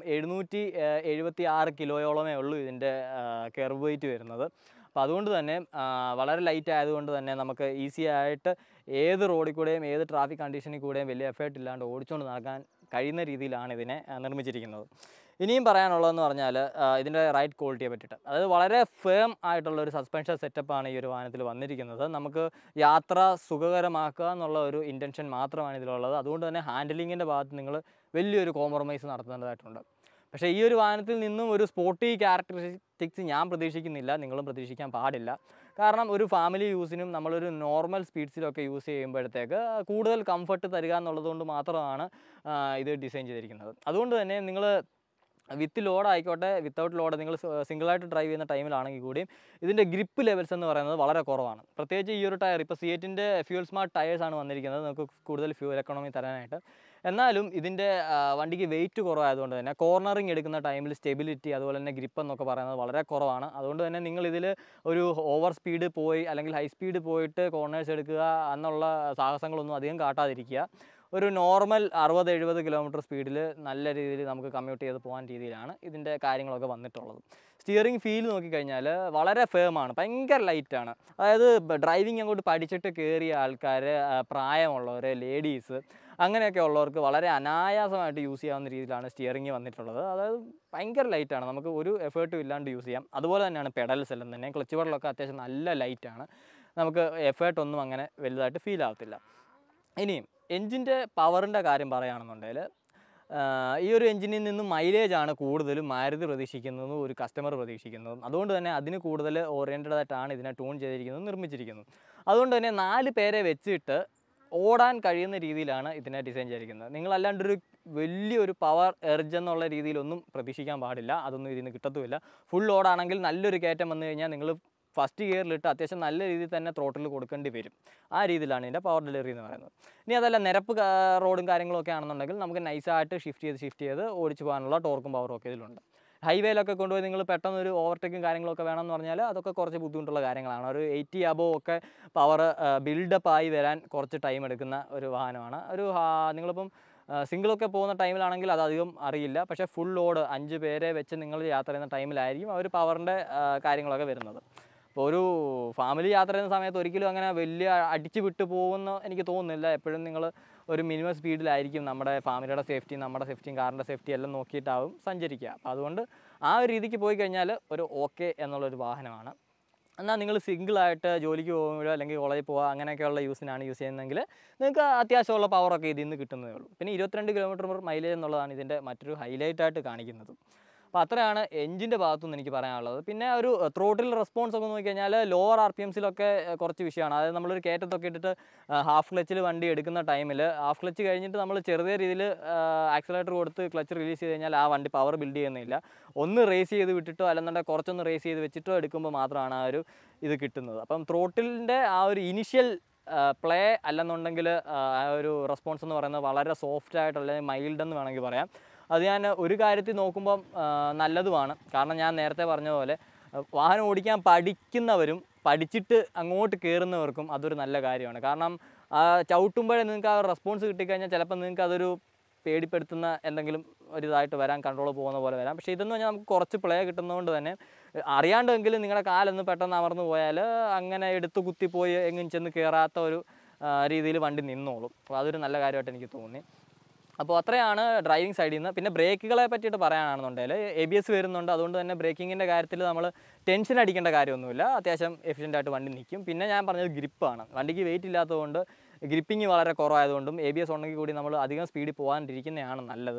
776 കിലോയോളമേ ഉള്ളൂ ഇതിൻ്റെ കെർവ് വെയിറ്റ് വരുന്നത്. അപ്പോൾ അതുകൊണ്ട് തന്നെ വളരെ ലൈറ്റ് ആയതുകൊണ്ട് തന്നെ നമുക്ക് ഈസി ആയിട്ട് ഏത് റോഡിൽ കൂടെയും ഏത് ട്രാഫിക് കണ്ടീഷനിൽ കൂടെയും വലിയ എഫേർട്ട് ഇല്ലാണ്ട് ഓടിച്ചുകൊണ്ട് നടക്കാൻ കഴിയുന്ന രീതിയിലാണ് ഇതിനെ നിർമ്മിച്ചിരിക്കുന്നത്. ഇനിയും പറയാനുള്ളതെന്ന് പറഞ്ഞാൽ ഇതിൻ്റെ റൈഡ് ക്വാളിറ്റിയെ പറ്റിയിട്ട്, അതായത് വളരെ ഫേം ആയിട്ടുള്ളൊരു സസ്പെൻഷൻ സെറ്റപ്പാണ് ഈ ഒരു വാഹനത്തിൽ വന്നിരിക്കുന്നത്. നമുക്ക് യാത്ര സുഖകരമാക്കുക എന്നുള്ള ഒരു ഇൻറ്റൻഷൻ മാത്രമാണ് ഇതിലുള്ളത്. അതുകൊണ്ട് തന്നെ ഹാൻഡിലിങ്ങിൻ്റെ ഭാഗത്ത് നിങ്ങൾ വലിയൊരു കോംപ്രമൈസ് നടത്തേണ്ടതായിട്ടുണ്ട്. പക്ഷേ ഈ ഒരു വാഹനത്തിൽ നിന്നും ഒരു സ്പോർട്ടി ക്യാരക്ടറിസ്റ്റിക്സ് ഞാൻ പ്രതീക്ഷിക്കുന്നില്ല, നിങ്ങളും പ്രതീക്ഷിക്കാൻ പാടില്ല. കാരണം ഒരു ഫാമിലി യൂസിനും നമ്മളൊരു നോർമൽ സ്പീഡ്സിലൊക്കെ യൂസ് ചെയ്യുമ്പോഴത്തേക്ക് കൂടുതൽ കംഫർട്ട് തരിക എന്നുള്ളതുകൊണ്ട് മാത്രമാണ് ഇത് ഡിസൈൻ ചെയ്തിരിക്കുന്നത്. അതുകൊണ്ട് തന്നെ നിങ്ങൾ വിത്ത് ലോഡ് ആയിക്കോട്ടെ വിത്തൗട്ട് ലോഡ് നിങ്ങൾ സിംഗിളായിട്ട് ഡ്രൈവ് ചെയ്യുന്ന ടൈമിലാണെങ്കിൽ കൂടിയും ഇതിൻ്റെ ഗ്രിപ്പ് ലെവൽസ് എന്ന് പറയുന്നത് വളരെ കുറവാണ്. പ്രത്യേകിച്ച് ഈ ഒരു ടയർ, ഇപ്പോൾ C8-ൻ്റെ ഫ്യൂൽ സ്മാർട്ട് ടയേഴ്സാണ് വന്നിരിക്കുന്നത്, നമുക്ക് കൂടുതൽ ഫ്യൂൽ എക്കണോമി തരാനായിട്ട്. എന്നാലും ഇതിൻ്റെ വണ്ടിക്ക് വെയിറ്റ് കുറവായതുകൊണ്ട് തന്നെ കോർണറിങ് എടുക്കുന്ന ടൈമിൽ സ്റ്റെബിലിറ്റി അതുപോലെ തന്നെ ഗ്രിപ്പ് എന്നൊക്കെ പറയുന്നത് വളരെ കുറവാണ്. അതുകൊണ്ട് തന്നെ നിങ്ങളിതിൽ ഒരു ഓവർ സ്പീഡ് പോയി അല്ലെങ്കിൽ ഹൈ സ്പീഡ് പോയിട്ട് കോർണേഴ്സ് എടുക്കുക എന്നുള്ള സാഹസങ്ങളൊന്നും അധികം കാട്ടാതിരിക്കുക. ഒരു നോർമൽ 60-70 കിലോമീറ്റർ സ്പീഡിൽ നല്ല രീതിയിൽ നമുക്ക് കമ്മ്യൂട്ട് ചെയ്ത് പോകാൻ രീതിയിലാണ് ഇതിൻ്റെ കാര്യങ്ങളൊക്കെ വന്നിട്ടുള്ളത്. സ്റ്റിയറിംഗ് ഫീൽ നോക്കിക്കഴിഞ്ഞാൽ വളരെ ഫേമാണ്, ഭയങ്കര ലൈറ്റാണ്. അതായത് ഡ്രൈവിംഗ് അങ്ങോട്ട് പഠിച്ചിട്ട് കയറിയ ആൾക്കാർ, പ്രായമുള്ളവർ, ലേഡീസ് അങ്ങനെയൊക്കെ ഉള്ളവർക്ക് വളരെ അനായാസമായിട്ട് യൂസ് ചെയ്യാവുന്ന രീതിയിലാണ് സ്റ്റിയറിംഗ് വന്നിട്ടുള്ളത്. അതായത് ഭയങ്കര ലൈറ്റാണ്, നമുക്ക് ഒരു എഫേർട്ടും ഇല്ലാണ്ട് യൂസ് ചെയ്യാം. അതുപോലെ തന്നെയാണ് പെഡൽസ് എല്ലാം തന്നെ. ക്ലച്ച് പെഡലൊക്കെ അത്യാവശ്യം നല്ല ലൈറ്റാണ്, നമുക്ക് എഫേർട്ടൊന്നും അങ്ങനെ വലുതായിട്ട് ഫീൽ ആവത്തില്ല. ഇനിയും എൻജിൻ്റെ പവറിൻ്റെ കാര്യം പറയുകയാണെന്നുണ്ടെങ്കിൽ ഈ ഒരു എൻജിനിൽ നിന്നും മൈലേജാണ് കൂടുതലും മാരുതി പ്രതീക്ഷിക്കുന്നതും ഒരു കസ്റ്റമർ പ്രതീക്ഷിക്കുന്നതും. അതുകൊണ്ട് തന്നെ അതിന് കൂടുതൽ ഓറിയൻറ്റഡ് ആയിട്ടാണ് ഇതിനെ ട്യൂൺ ചെയ്തിരിക്കുന്നതും നിർമ്മിച്ചിരിക്കുന്നത്. അതുകൊണ്ട് തന്നെ 4 പേരെ വെച്ചിട്ട് ഓടാൻ കഴിയുന്ന രീതിയിലാണ് ഇതിനെ ഡിസൈൻ ചെയ്തിരിക്കുന്നത്. നിങ്ങളല്ലാണ്ടൊരു വലിയൊരു പവർ എർജ് എന്നുള്ള രീതിയിലൊന്നും പ്രതീക്ഷിക്കാൻ പാടില്ല, അതൊന്നും ഇതിന് കിട്ടത്തുമില്ല. ഫുൾ ഓടാണെങ്കിൽ നല്ലൊരു കയറ്റം വന്നു കഴിഞ്ഞാൽ നിങ്ങൾ ഫസ്റ്റ് ഗിയറിലിട്ട് അത്യാവശ്യം നല്ല രീതിയിൽ തന്നെ ത്രോട്ടിൽ കൊടുക്കേണ്ടി വരും. ആ രീതിയിലാണ് ഇതിൻ്റെ പവർ ഡെലിവറി എന്ന് പറയുന്നത്. ഇനി അതല്ല നിരപ്പ് റോഡും കാര്യങ്ങളൊക്കെ ആണെന്നുണ്ടെങ്കിൽ നമുക്ക് നൈസായിട്ട് ഷിഫ്റ്റ് ചെയ്ത് ഓടിച്ച് പോകാനുള്ള ടോർക്കും പവറും ഒക്കെ ഇതിലുണ്ട്. ഹൈവേയിലൊക്കെ കൊണ്ടുപോയി നിങ്ങൾ പെട്ടെന്ന് ഒരു ഓവർടേക്കും കാര്യങ്ങളൊക്കെ വേണമെന്ന് പറഞ്ഞാൽ അതൊക്കെ കുറച്ച് ബുദ്ധിമുട്ടുള്ള കാര്യങ്ങളാണ്. ഒരു 80 അബോവ് ഒക്കെ പവർ ബിൽഡപ്പ് ആയി വരാൻ കുറച്ച് ടൈം എടുക്കുന്ന ഒരു വാഹനമാണ്. നിങ്ങളിപ്പം സിംഗിളൊക്കെ പോകുന്ന ടൈമിലാണെങ്കിൽ അതധികം അറിയില്ല. പക്ഷേ ഫുൾ ലോഡ് 5 പേരെ വെച്ച് നിങ്ങൾ യാത്ര ചെയ്യുന്ന ടൈമിലായിരിക്കും അവർ പവറിൻ്റെ കാര്യങ്ങളൊക്കെ വരുന്നത്. അപ്പോൾ ഒരു ഫാമിലി യാത്ര ചെയ്യുന്ന സമയത്ത് ഒരിക്കലും അങ്ങനെ വലിയ അടിച്ച് വിട്ട് പോകുമെന്ന് എനിക്ക് തോന്നുന്നില്ല. എപ്പോഴും നിങ്ങൾ ഒരു മിനിമം സ്പീഡിലായിരിക്കും നമ്മുടെ ഫാമിലിയുടെ സേഫ്റ്റിയും നമ്മുടെ സേഫ്റ്റിയും കാറിൻ്റെ സേഫ്റ്റി എല്ലാം നോക്കിയിട്ടാവും സഞ്ചരിക്കുക. അപ്പോൾ അതുകൊണ്ട് ആ ഒരു രീതിക്ക് പോയി കഴിഞ്ഞാൽ ഒരു ഓക്കെ എന്നുള്ളൊരു വാഹനമാണ്. എന്നാൽ നിങ്ങൾ സിംഗിളായിട്ട് ജോലിക്ക് പോകുമ്പോഴോ അല്ലെങ്കിൽ കോളേജിൽ പോകുക അങ്ങനെയൊക്കെയുള്ള യൂസിനാണ് യൂസ് ചെയ്യുന്നതെങ്കിൽ നിങ്ങൾക്ക് അത്യാവശ്യമുള്ള പവറൊക്കെ ഇതിൽ നിന്ന് കിട്ടുന്നതേ ഉള്ളൂ. പിന്നെ 22 കിലോമീറ്റർ മൈലേജ് എന്നുള്ളതാണ് ഇതിൻ്റെ മറ്റൊരു ഹൈലൈറ്റായിട്ട് കാണിക്കുന്നത്. അപ്പോൾ അത്രയാണ് എഞ്ചിൻ്റെ ഭാഗത്തുനിന്ന് എനിക്ക് പറയാനുള്ളത്. പിന്നെ ഒരു ത്രോട്ടിൽ റെസ്പോൺസ് ഒക്കെ നോക്കിക്കഴിഞ്ഞാൽ ലോവർ RPMസിലൊക്കെ കുറച്ച് വിഷയമാണ്. അതായത് നമ്മളൊരു കയറ്റത്തൊക്കെ ഇട്ടിട്ട് ഹാഫ് ക്ലച്ചിൽ വണ്ടി എടുക്കുന്ന ടൈമിൽ ഹാഫ് ക്ലച്ച് കഴിഞ്ഞിട്ട് നമ്മൾ ചെറിയ രീതിയിൽ ആക്സിലേറ്റർ കൊടുത്ത് ക്ലച്ച് റിലീസ് ചെയ്ത് കഴിഞ്ഞാൽ ആ വണ്ടി പവർ ബിൽഡ് ചെയ്യുന്നില്ല. ഒന്ന് റേസ് ചെയ്ത് വിട്ടിട്ടോ അല്ലെന്നുണ്ടെങ്കിൽ കുറച്ചൊന്ന് റേസ് ചെയ്ത് വെച്ചിട്ടോ എടുക്കുമ്പോൾ മാത്രമാണ് ആ ഒരു ഇത് കിട്ടുന്നത്. അപ്പം ത്രോട്ടിലിൻ്റെ ആ ഒരു ഇനിഷ്യൽ പ്ലേ അല്ലെന്നുണ്ടെങ്കിൽ ആ ഒരു റെസ്പോൺസ് എന്ന് പറയുന്നത് വളരെ സോഫ്റ്റ് ആയിട്ട് അല്ലെങ്കിൽ മൈൽഡ് എന്ന് വേണമെങ്കിൽ പറയാം. അത് ഞാൻ ഒരു കാര്യത്തിൽ നോക്കുമ്പം നല്ലതുമാണ്. കാരണം ഞാൻ നേരത്തെ പറഞ്ഞ പോലെ വാഹനം ഓടിക്കാൻ പഠിക്കുന്നവരും പഠിച്ചിട്ട് അങ്ങോട്ട് കയറുന്നവർക്കും അതൊരു നല്ല കാര്യമാണ്. കാരണം ചവിട്ടുമ്പോഴേ നിങ്ങൾക്ക് ആ റെസ്പോൺസ് കിട്ടിക്കഴിഞ്ഞാൽ ചിലപ്പോൾ നിങ്ങൾക്ക് അതൊരു പേടിപ്പെടുത്തുന്ന എന്തെങ്കിലും ഒരിതായിട്ട് വരാൻ, കൺട്രോൾ പോകുന്ന പോലെ വരാം. പക്ഷേ ഇതെന്ന് പറഞ്ഞാൽ നമുക്ക് കുറച്ച് പ്ലേ കിട്ടുന്നതുകൊണ്ട് തന്നെ അറിയാണ്ടെങ്കിലും നിങ്ങളുടെ കാലൊന്ന് പെട്ടെന്ന് അമർന്നു പോയാൽ അങ്ങനെ എടുത്ത് കുത്തിപ്പോയി എങ്ങും ചെന്ന് കയറാത്ത ഒരു രീതിയിൽ വണ്ടി നിന്നോളും. അപ്പോൾ അതൊരു നല്ല കാര്യമായിട്ട് എനിക്ക് തോന്നി. അപ്പോൾ അത്രയാണ് ഡ്രൈവിംഗ് സൈഡിൽ നിന്ന്. പിന്നെ ബ്രേക്കുകളെ പറ്റിയിട്ട് പറയാനാണെന്നുണ്ടെങ്കിൽ ABS വരുന്നുണ്ട്. അതുകൊണ്ട് തന്നെ ബ്രേക്കിങ്ങിൻ്റെ കാര്യത്തിൽ നമ്മൾ ടെൻഷൻ അടിക്കേണ്ട കാര്യമൊന്നുമില്ല. അത്യാവശ്യം എഫിഷ്യൻ്റായിട്ട് വണ്ടി നിൽക്കും. പിന്നെ ഞാൻ പറഞ്ഞത് ഗ്രിപ്പാണ്. വണ്ടിക്ക് വെയിറ്റ് ഇല്ലാത്തതുകൊണ്ട് ഗ്രിപ്പിങ് വളരെ കുറവായതുകൊണ്ടും ABS ഉണ്ടെങ്കിൽ കൂടി നമ്മൾ അധികം സ്പീഡിൽ പോകാണ്ടിരിക്കുന്നതാണ് നല്ലത്.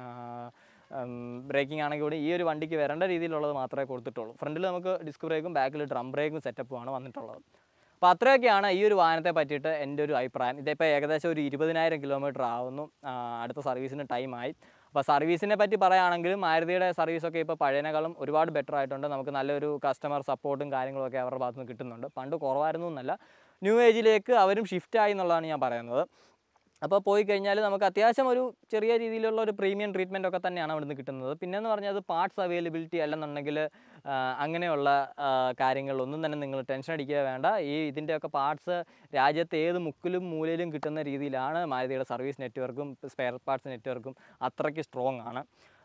ബ്രേക്കിംഗ് ആണെങ്കിൽ കൂടി ഈ ഒരു വണ്ടിക്ക് വരേണ്ട രീതിയിലുള്ളത് മാത്രമേ കൊടുത്തിട്ടുള്ളൂ. ഫ്രണ്ടിൽ നമുക്ക് ഡിസ്ക് ബ്രേക്കും ബാക്കിൽ ഡ്രം ബ്രേക്കും സെറ്റപ്പുമാണ് വന്നിട്ടുള്ളത്. അപ്പോൾ അത്രയൊക്കെയാണ് ഈ ഒരു വാഹനത്തെ പറ്റിയിട്ട് എൻ്റെ ഒരു അഭിപ്രായം. ഇതിപ്പോൾ ഏകദേശം ഒരു 20,000 കിലോമീറ്റർ ആവുന്നു. അടുത്ത സർവീസിന് ടൈമായി. അപ്പോൾ സർവീസിനെ പറ്റി പറയുകയാണെങ്കിലും മാരുതിയുടെ സർവീസൊക്കെ ഇപ്പോൾ പഴയതിനേക്കാളും ഒരുപാട് ബെറ്റർ ആയിട്ടുണ്ട്. നമുക്ക് നല്ലൊരു കസ്റ്റമർ സപ്പോർട്ടും കാര്യങ്ങളൊക്കെ അവരുടെ ഭാഗത്ത് നിന്ന് കിട്ടുന്നുണ്ട്. പണ്ട് കുറവായിരുന്നു എന്നല്ല, ന്യൂ ഏജിലേക്ക് അവരും ഷിഫ്റ്റായി എന്നുള്ളതാണ് ഞാൻ പറയുന്നത്. അപ്പോൾ പോയി കഴിഞ്ഞാൽ നമുക്ക് അത്യാവശ്യം ഒരു ചെറിയ രീതിയിലുള്ള ഒരു പ്രീമിയം ട്രീറ്റ്മെൻ്റ് ഒക്കെ തന്നെയാണ് അവിടുന്ന് കിട്ടുന്നത്. പിന്നെയെന്ന് പറഞ്ഞാൽ പാർട്സ് അവൈലബിലിറ്റി അല്ലെന്നുണ്ടെങ്കിൽ അങ്ങനെയുള്ള കാര്യങ്ങളിലൊന്നും തന്നെ നിങ്ങൾ ടെൻഷൻ അടിക്കുക വേണ്ട. ഇതിൻ്റെയൊക്കെ പാർട്സ് രാജ്യത്ത് ഏത് മുക്കിലും മൂലയിലും കിട്ടുന്ന രീതിയിലാണ് മാരുതിയുടെ സർവീസ് നെറ്റ്വർക്കും സ്പെയർ പാർട്സ് നെറ്റ്വർക്കും അത്രയ്ക്ക് സ്ട്രോങ് ആണ്.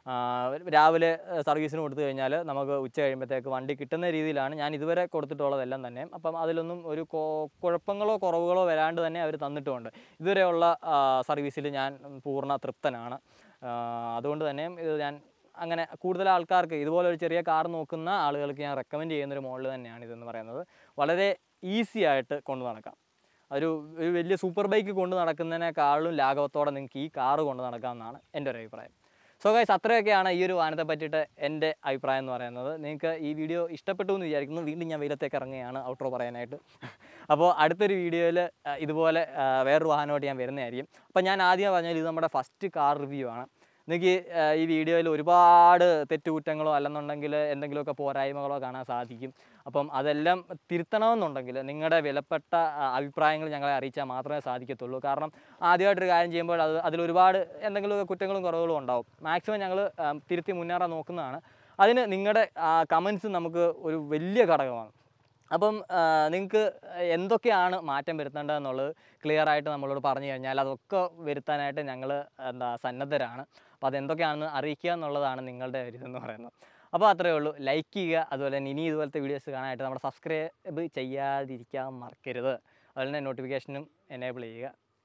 രാവിലെ സർവീസിന് കൊടുത്തു കഴിഞ്ഞാൽ നമുക്ക് ഉച്ച കഴിയുമ്പോഴത്തേക്ക് വണ്ടി കിട്ടുന്ന രീതിയിലാണ് ഞാൻ ഇതുവരെ കൊടുത്തിട്ടുള്ളതെല്ലാം തന്നെ. അപ്പം അതിലൊന്നും ഒരു കുഴപ്പങ്ങളോ കുറവുകളോ വരാണ്ട് തന്നെ അവർ തന്നിട്ടുമുണ്ട്. ഇതുവരെയുള്ള സർവീസിൽ ഞാൻ പൂർണ്ണ തൃപ്തനാണ്. അതുകൊണ്ട് തന്നെ ഇത് ഞാൻ അങ്ങനെ കൂടുതൽ ആൾക്കാർക്ക് ഇതുപോലെ ഒരു ചെറിയ കാർ നോക്കുന്ന ആളുകൾക്ക് ഞാൻ റെക്കമെൻഡ് ചെയ്യുന്നൊരു മോഡൽ തന്നെയാണ് ഇതെന്ന് പറയുന്നത്. വളരെ ഈസി ആയിട്ട് കൊണ്ടു നടക്കാം. ഒരു വലിയ സൂപ്പർ ബൈക്ക് കൊണ്ട് നടക്കുന്നതിനേക്കാളും ലാഘവത്തോടെ നിങ്ങൾക്ക് ഈ കാറ് കൊണ്ട് നടക്കാമെന്നാണ് എൻ്റെ ഒരു അഭിപ്രായം. സോ ഗൈസ്, അത്രയൊക്കെയാണ് ഈ ഒരു വാഹനത്തെ പറ്റിയിട്ട് എൻ്റെ അഭിപ്രായം എന്ന് പറയുന്നത്. നിങ്ങൾക്ക് ഈ വീഡിയോ ഇഷ്ടപ്പെട്ടു എന്ന് വിചാരിക്കുന്നു. വീണ്ടും ഞാൻ വെയിലത്തേക്ക് ഇറങ്ങുകയാണ് ഔട്ട്രോ പറയാനായിട്ട്. അപ്പോൾ അടുത്തൊരു വീഡിയോയിൽ ഇതുപോലെ വേറൊരു വാഹനമായിട്ട് ഞാൻ വരുന്നതായിരിക്കും. അപ്പോൾ ഞാൻ ആദ്യം പറഞ്ഞാൽ ഇത് നമ്മുടെ ഫസ്റ്റ് കാർ റിവ്യൂ ആണ്. നിങ്ങൾക്ക് ഈ വീഡിയോയിൽ ഒരുപാട് തെറ്റുകുറ്റങ്ങളോ അല്ലെന്നുണ്ടെങ്കിൽ എന്തെങ്കിലുമൊക്കെ പോരായ്മകളോ കാണാൻ സാധിക്കും. അപ്പം അതെല്ലാം തിരുത്തണമെന്നുണ്ടെങ്കിൽ നിങ്ങളുടെ വിലപ്പെട്ട അഭിപ്രായങ്ങൾ ഞങ്ങളെ അറിയിച്ചാൽ മാത്രമേ സാധിക്കത്തുള്ളൂ. കാരണം ആദ്യമായിട്ടൊരു കാര്യം ചെയ്യുമ്പോൾ അതിലൊരുപാട് എന്തെങ്കിലുമൊക്കെ കുറ്റങ്ങളും കുറവുകളും ഉണ്ടാവും. മാക്സിമം ഞങ്ങൾ തിരുത്തി മുന്നേറാൻ നോക്കുന്നതാണ്. അതിന് നിങ്ങളുടെ കമൻസ് നമുക്ക് ഒരു വലിയ ഘടകമാണ്. അപ്പം നിങ്ങൾക്ക് എന്തൊക്കെയാണ് മാറ്റം വരുത്തേണ്ടതെന്നുള്ളത് ക്ലിയറായിട്ട് നമ്മളോട് പറഞ്ഞു കഴിഞ്ഞാൽ അതൊക്കെ വരുത്താനായിട്ട് ഞങ്ങൾ സന്നദ്ധരാണ്. അപ്പോൾ അതെന്തൊക്കെയാണെന്ന് അറിയിക്കുക എന്നുള്ളതാണ് നിങ്ങളുടെ ഒരു ഇതെന്ന് പറയുന്നത്. അപ്പോൾ അത്രയേ ഉള്ളൂ. ലൈക്ക് ചെയ്യുക. അതുപോലെ തന്നെ ഇനി ഇതുപോലത്തെ വീഡിയോസ് കാണാനായിട്ട് നമ്മുടെ സബ്സ്ക്രൈബ് ചെയ്യാതിരിക്കാൻ മറക്കരുത്. അതുപോലെ തന്നെ നോട്ടിഫിക്കേഷനും എനേബിൾ ചെയ്യുക.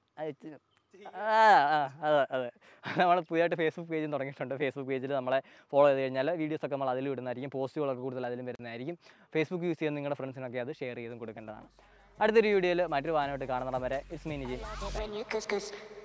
അതെ നമ്മൾ പുതിയതായിട്ട് ഫേസ്ബുക്ക് പേജും തുടങ്ങിയിട്ടുണ്ട്. ഫേസ്ബുക്ക് പേജിൽ നമ്മളെ ഫോളോ ചെയ്ത് കഴിഞ്ഞാൽ വീഡിയോസൊക്കെ നമ്മൾ അതിൽ വിടുന്നതായിരിക്കും. പോസ്റ്റുകളൊക്കെ കൂടുതൽ അതിലും വരുന്നതായിരിക്കും. ഫേസ്ബുക്ക് യൂസ് ചെയ്യുന്ന നിങ്ങളുടെ ഫ്രണ്ട്സിനൊക്കെ അത് ഷെയർ ചെയ്തും കൊടുക്കേണ്ടതാണ്. അടുത്തൊരു വീഡിയോയിൽ മറ്റൊരു വാഹനമായിട്ട് കാണുന്നിടം വരെ ഇറ്റ്സ് മീ നിജി.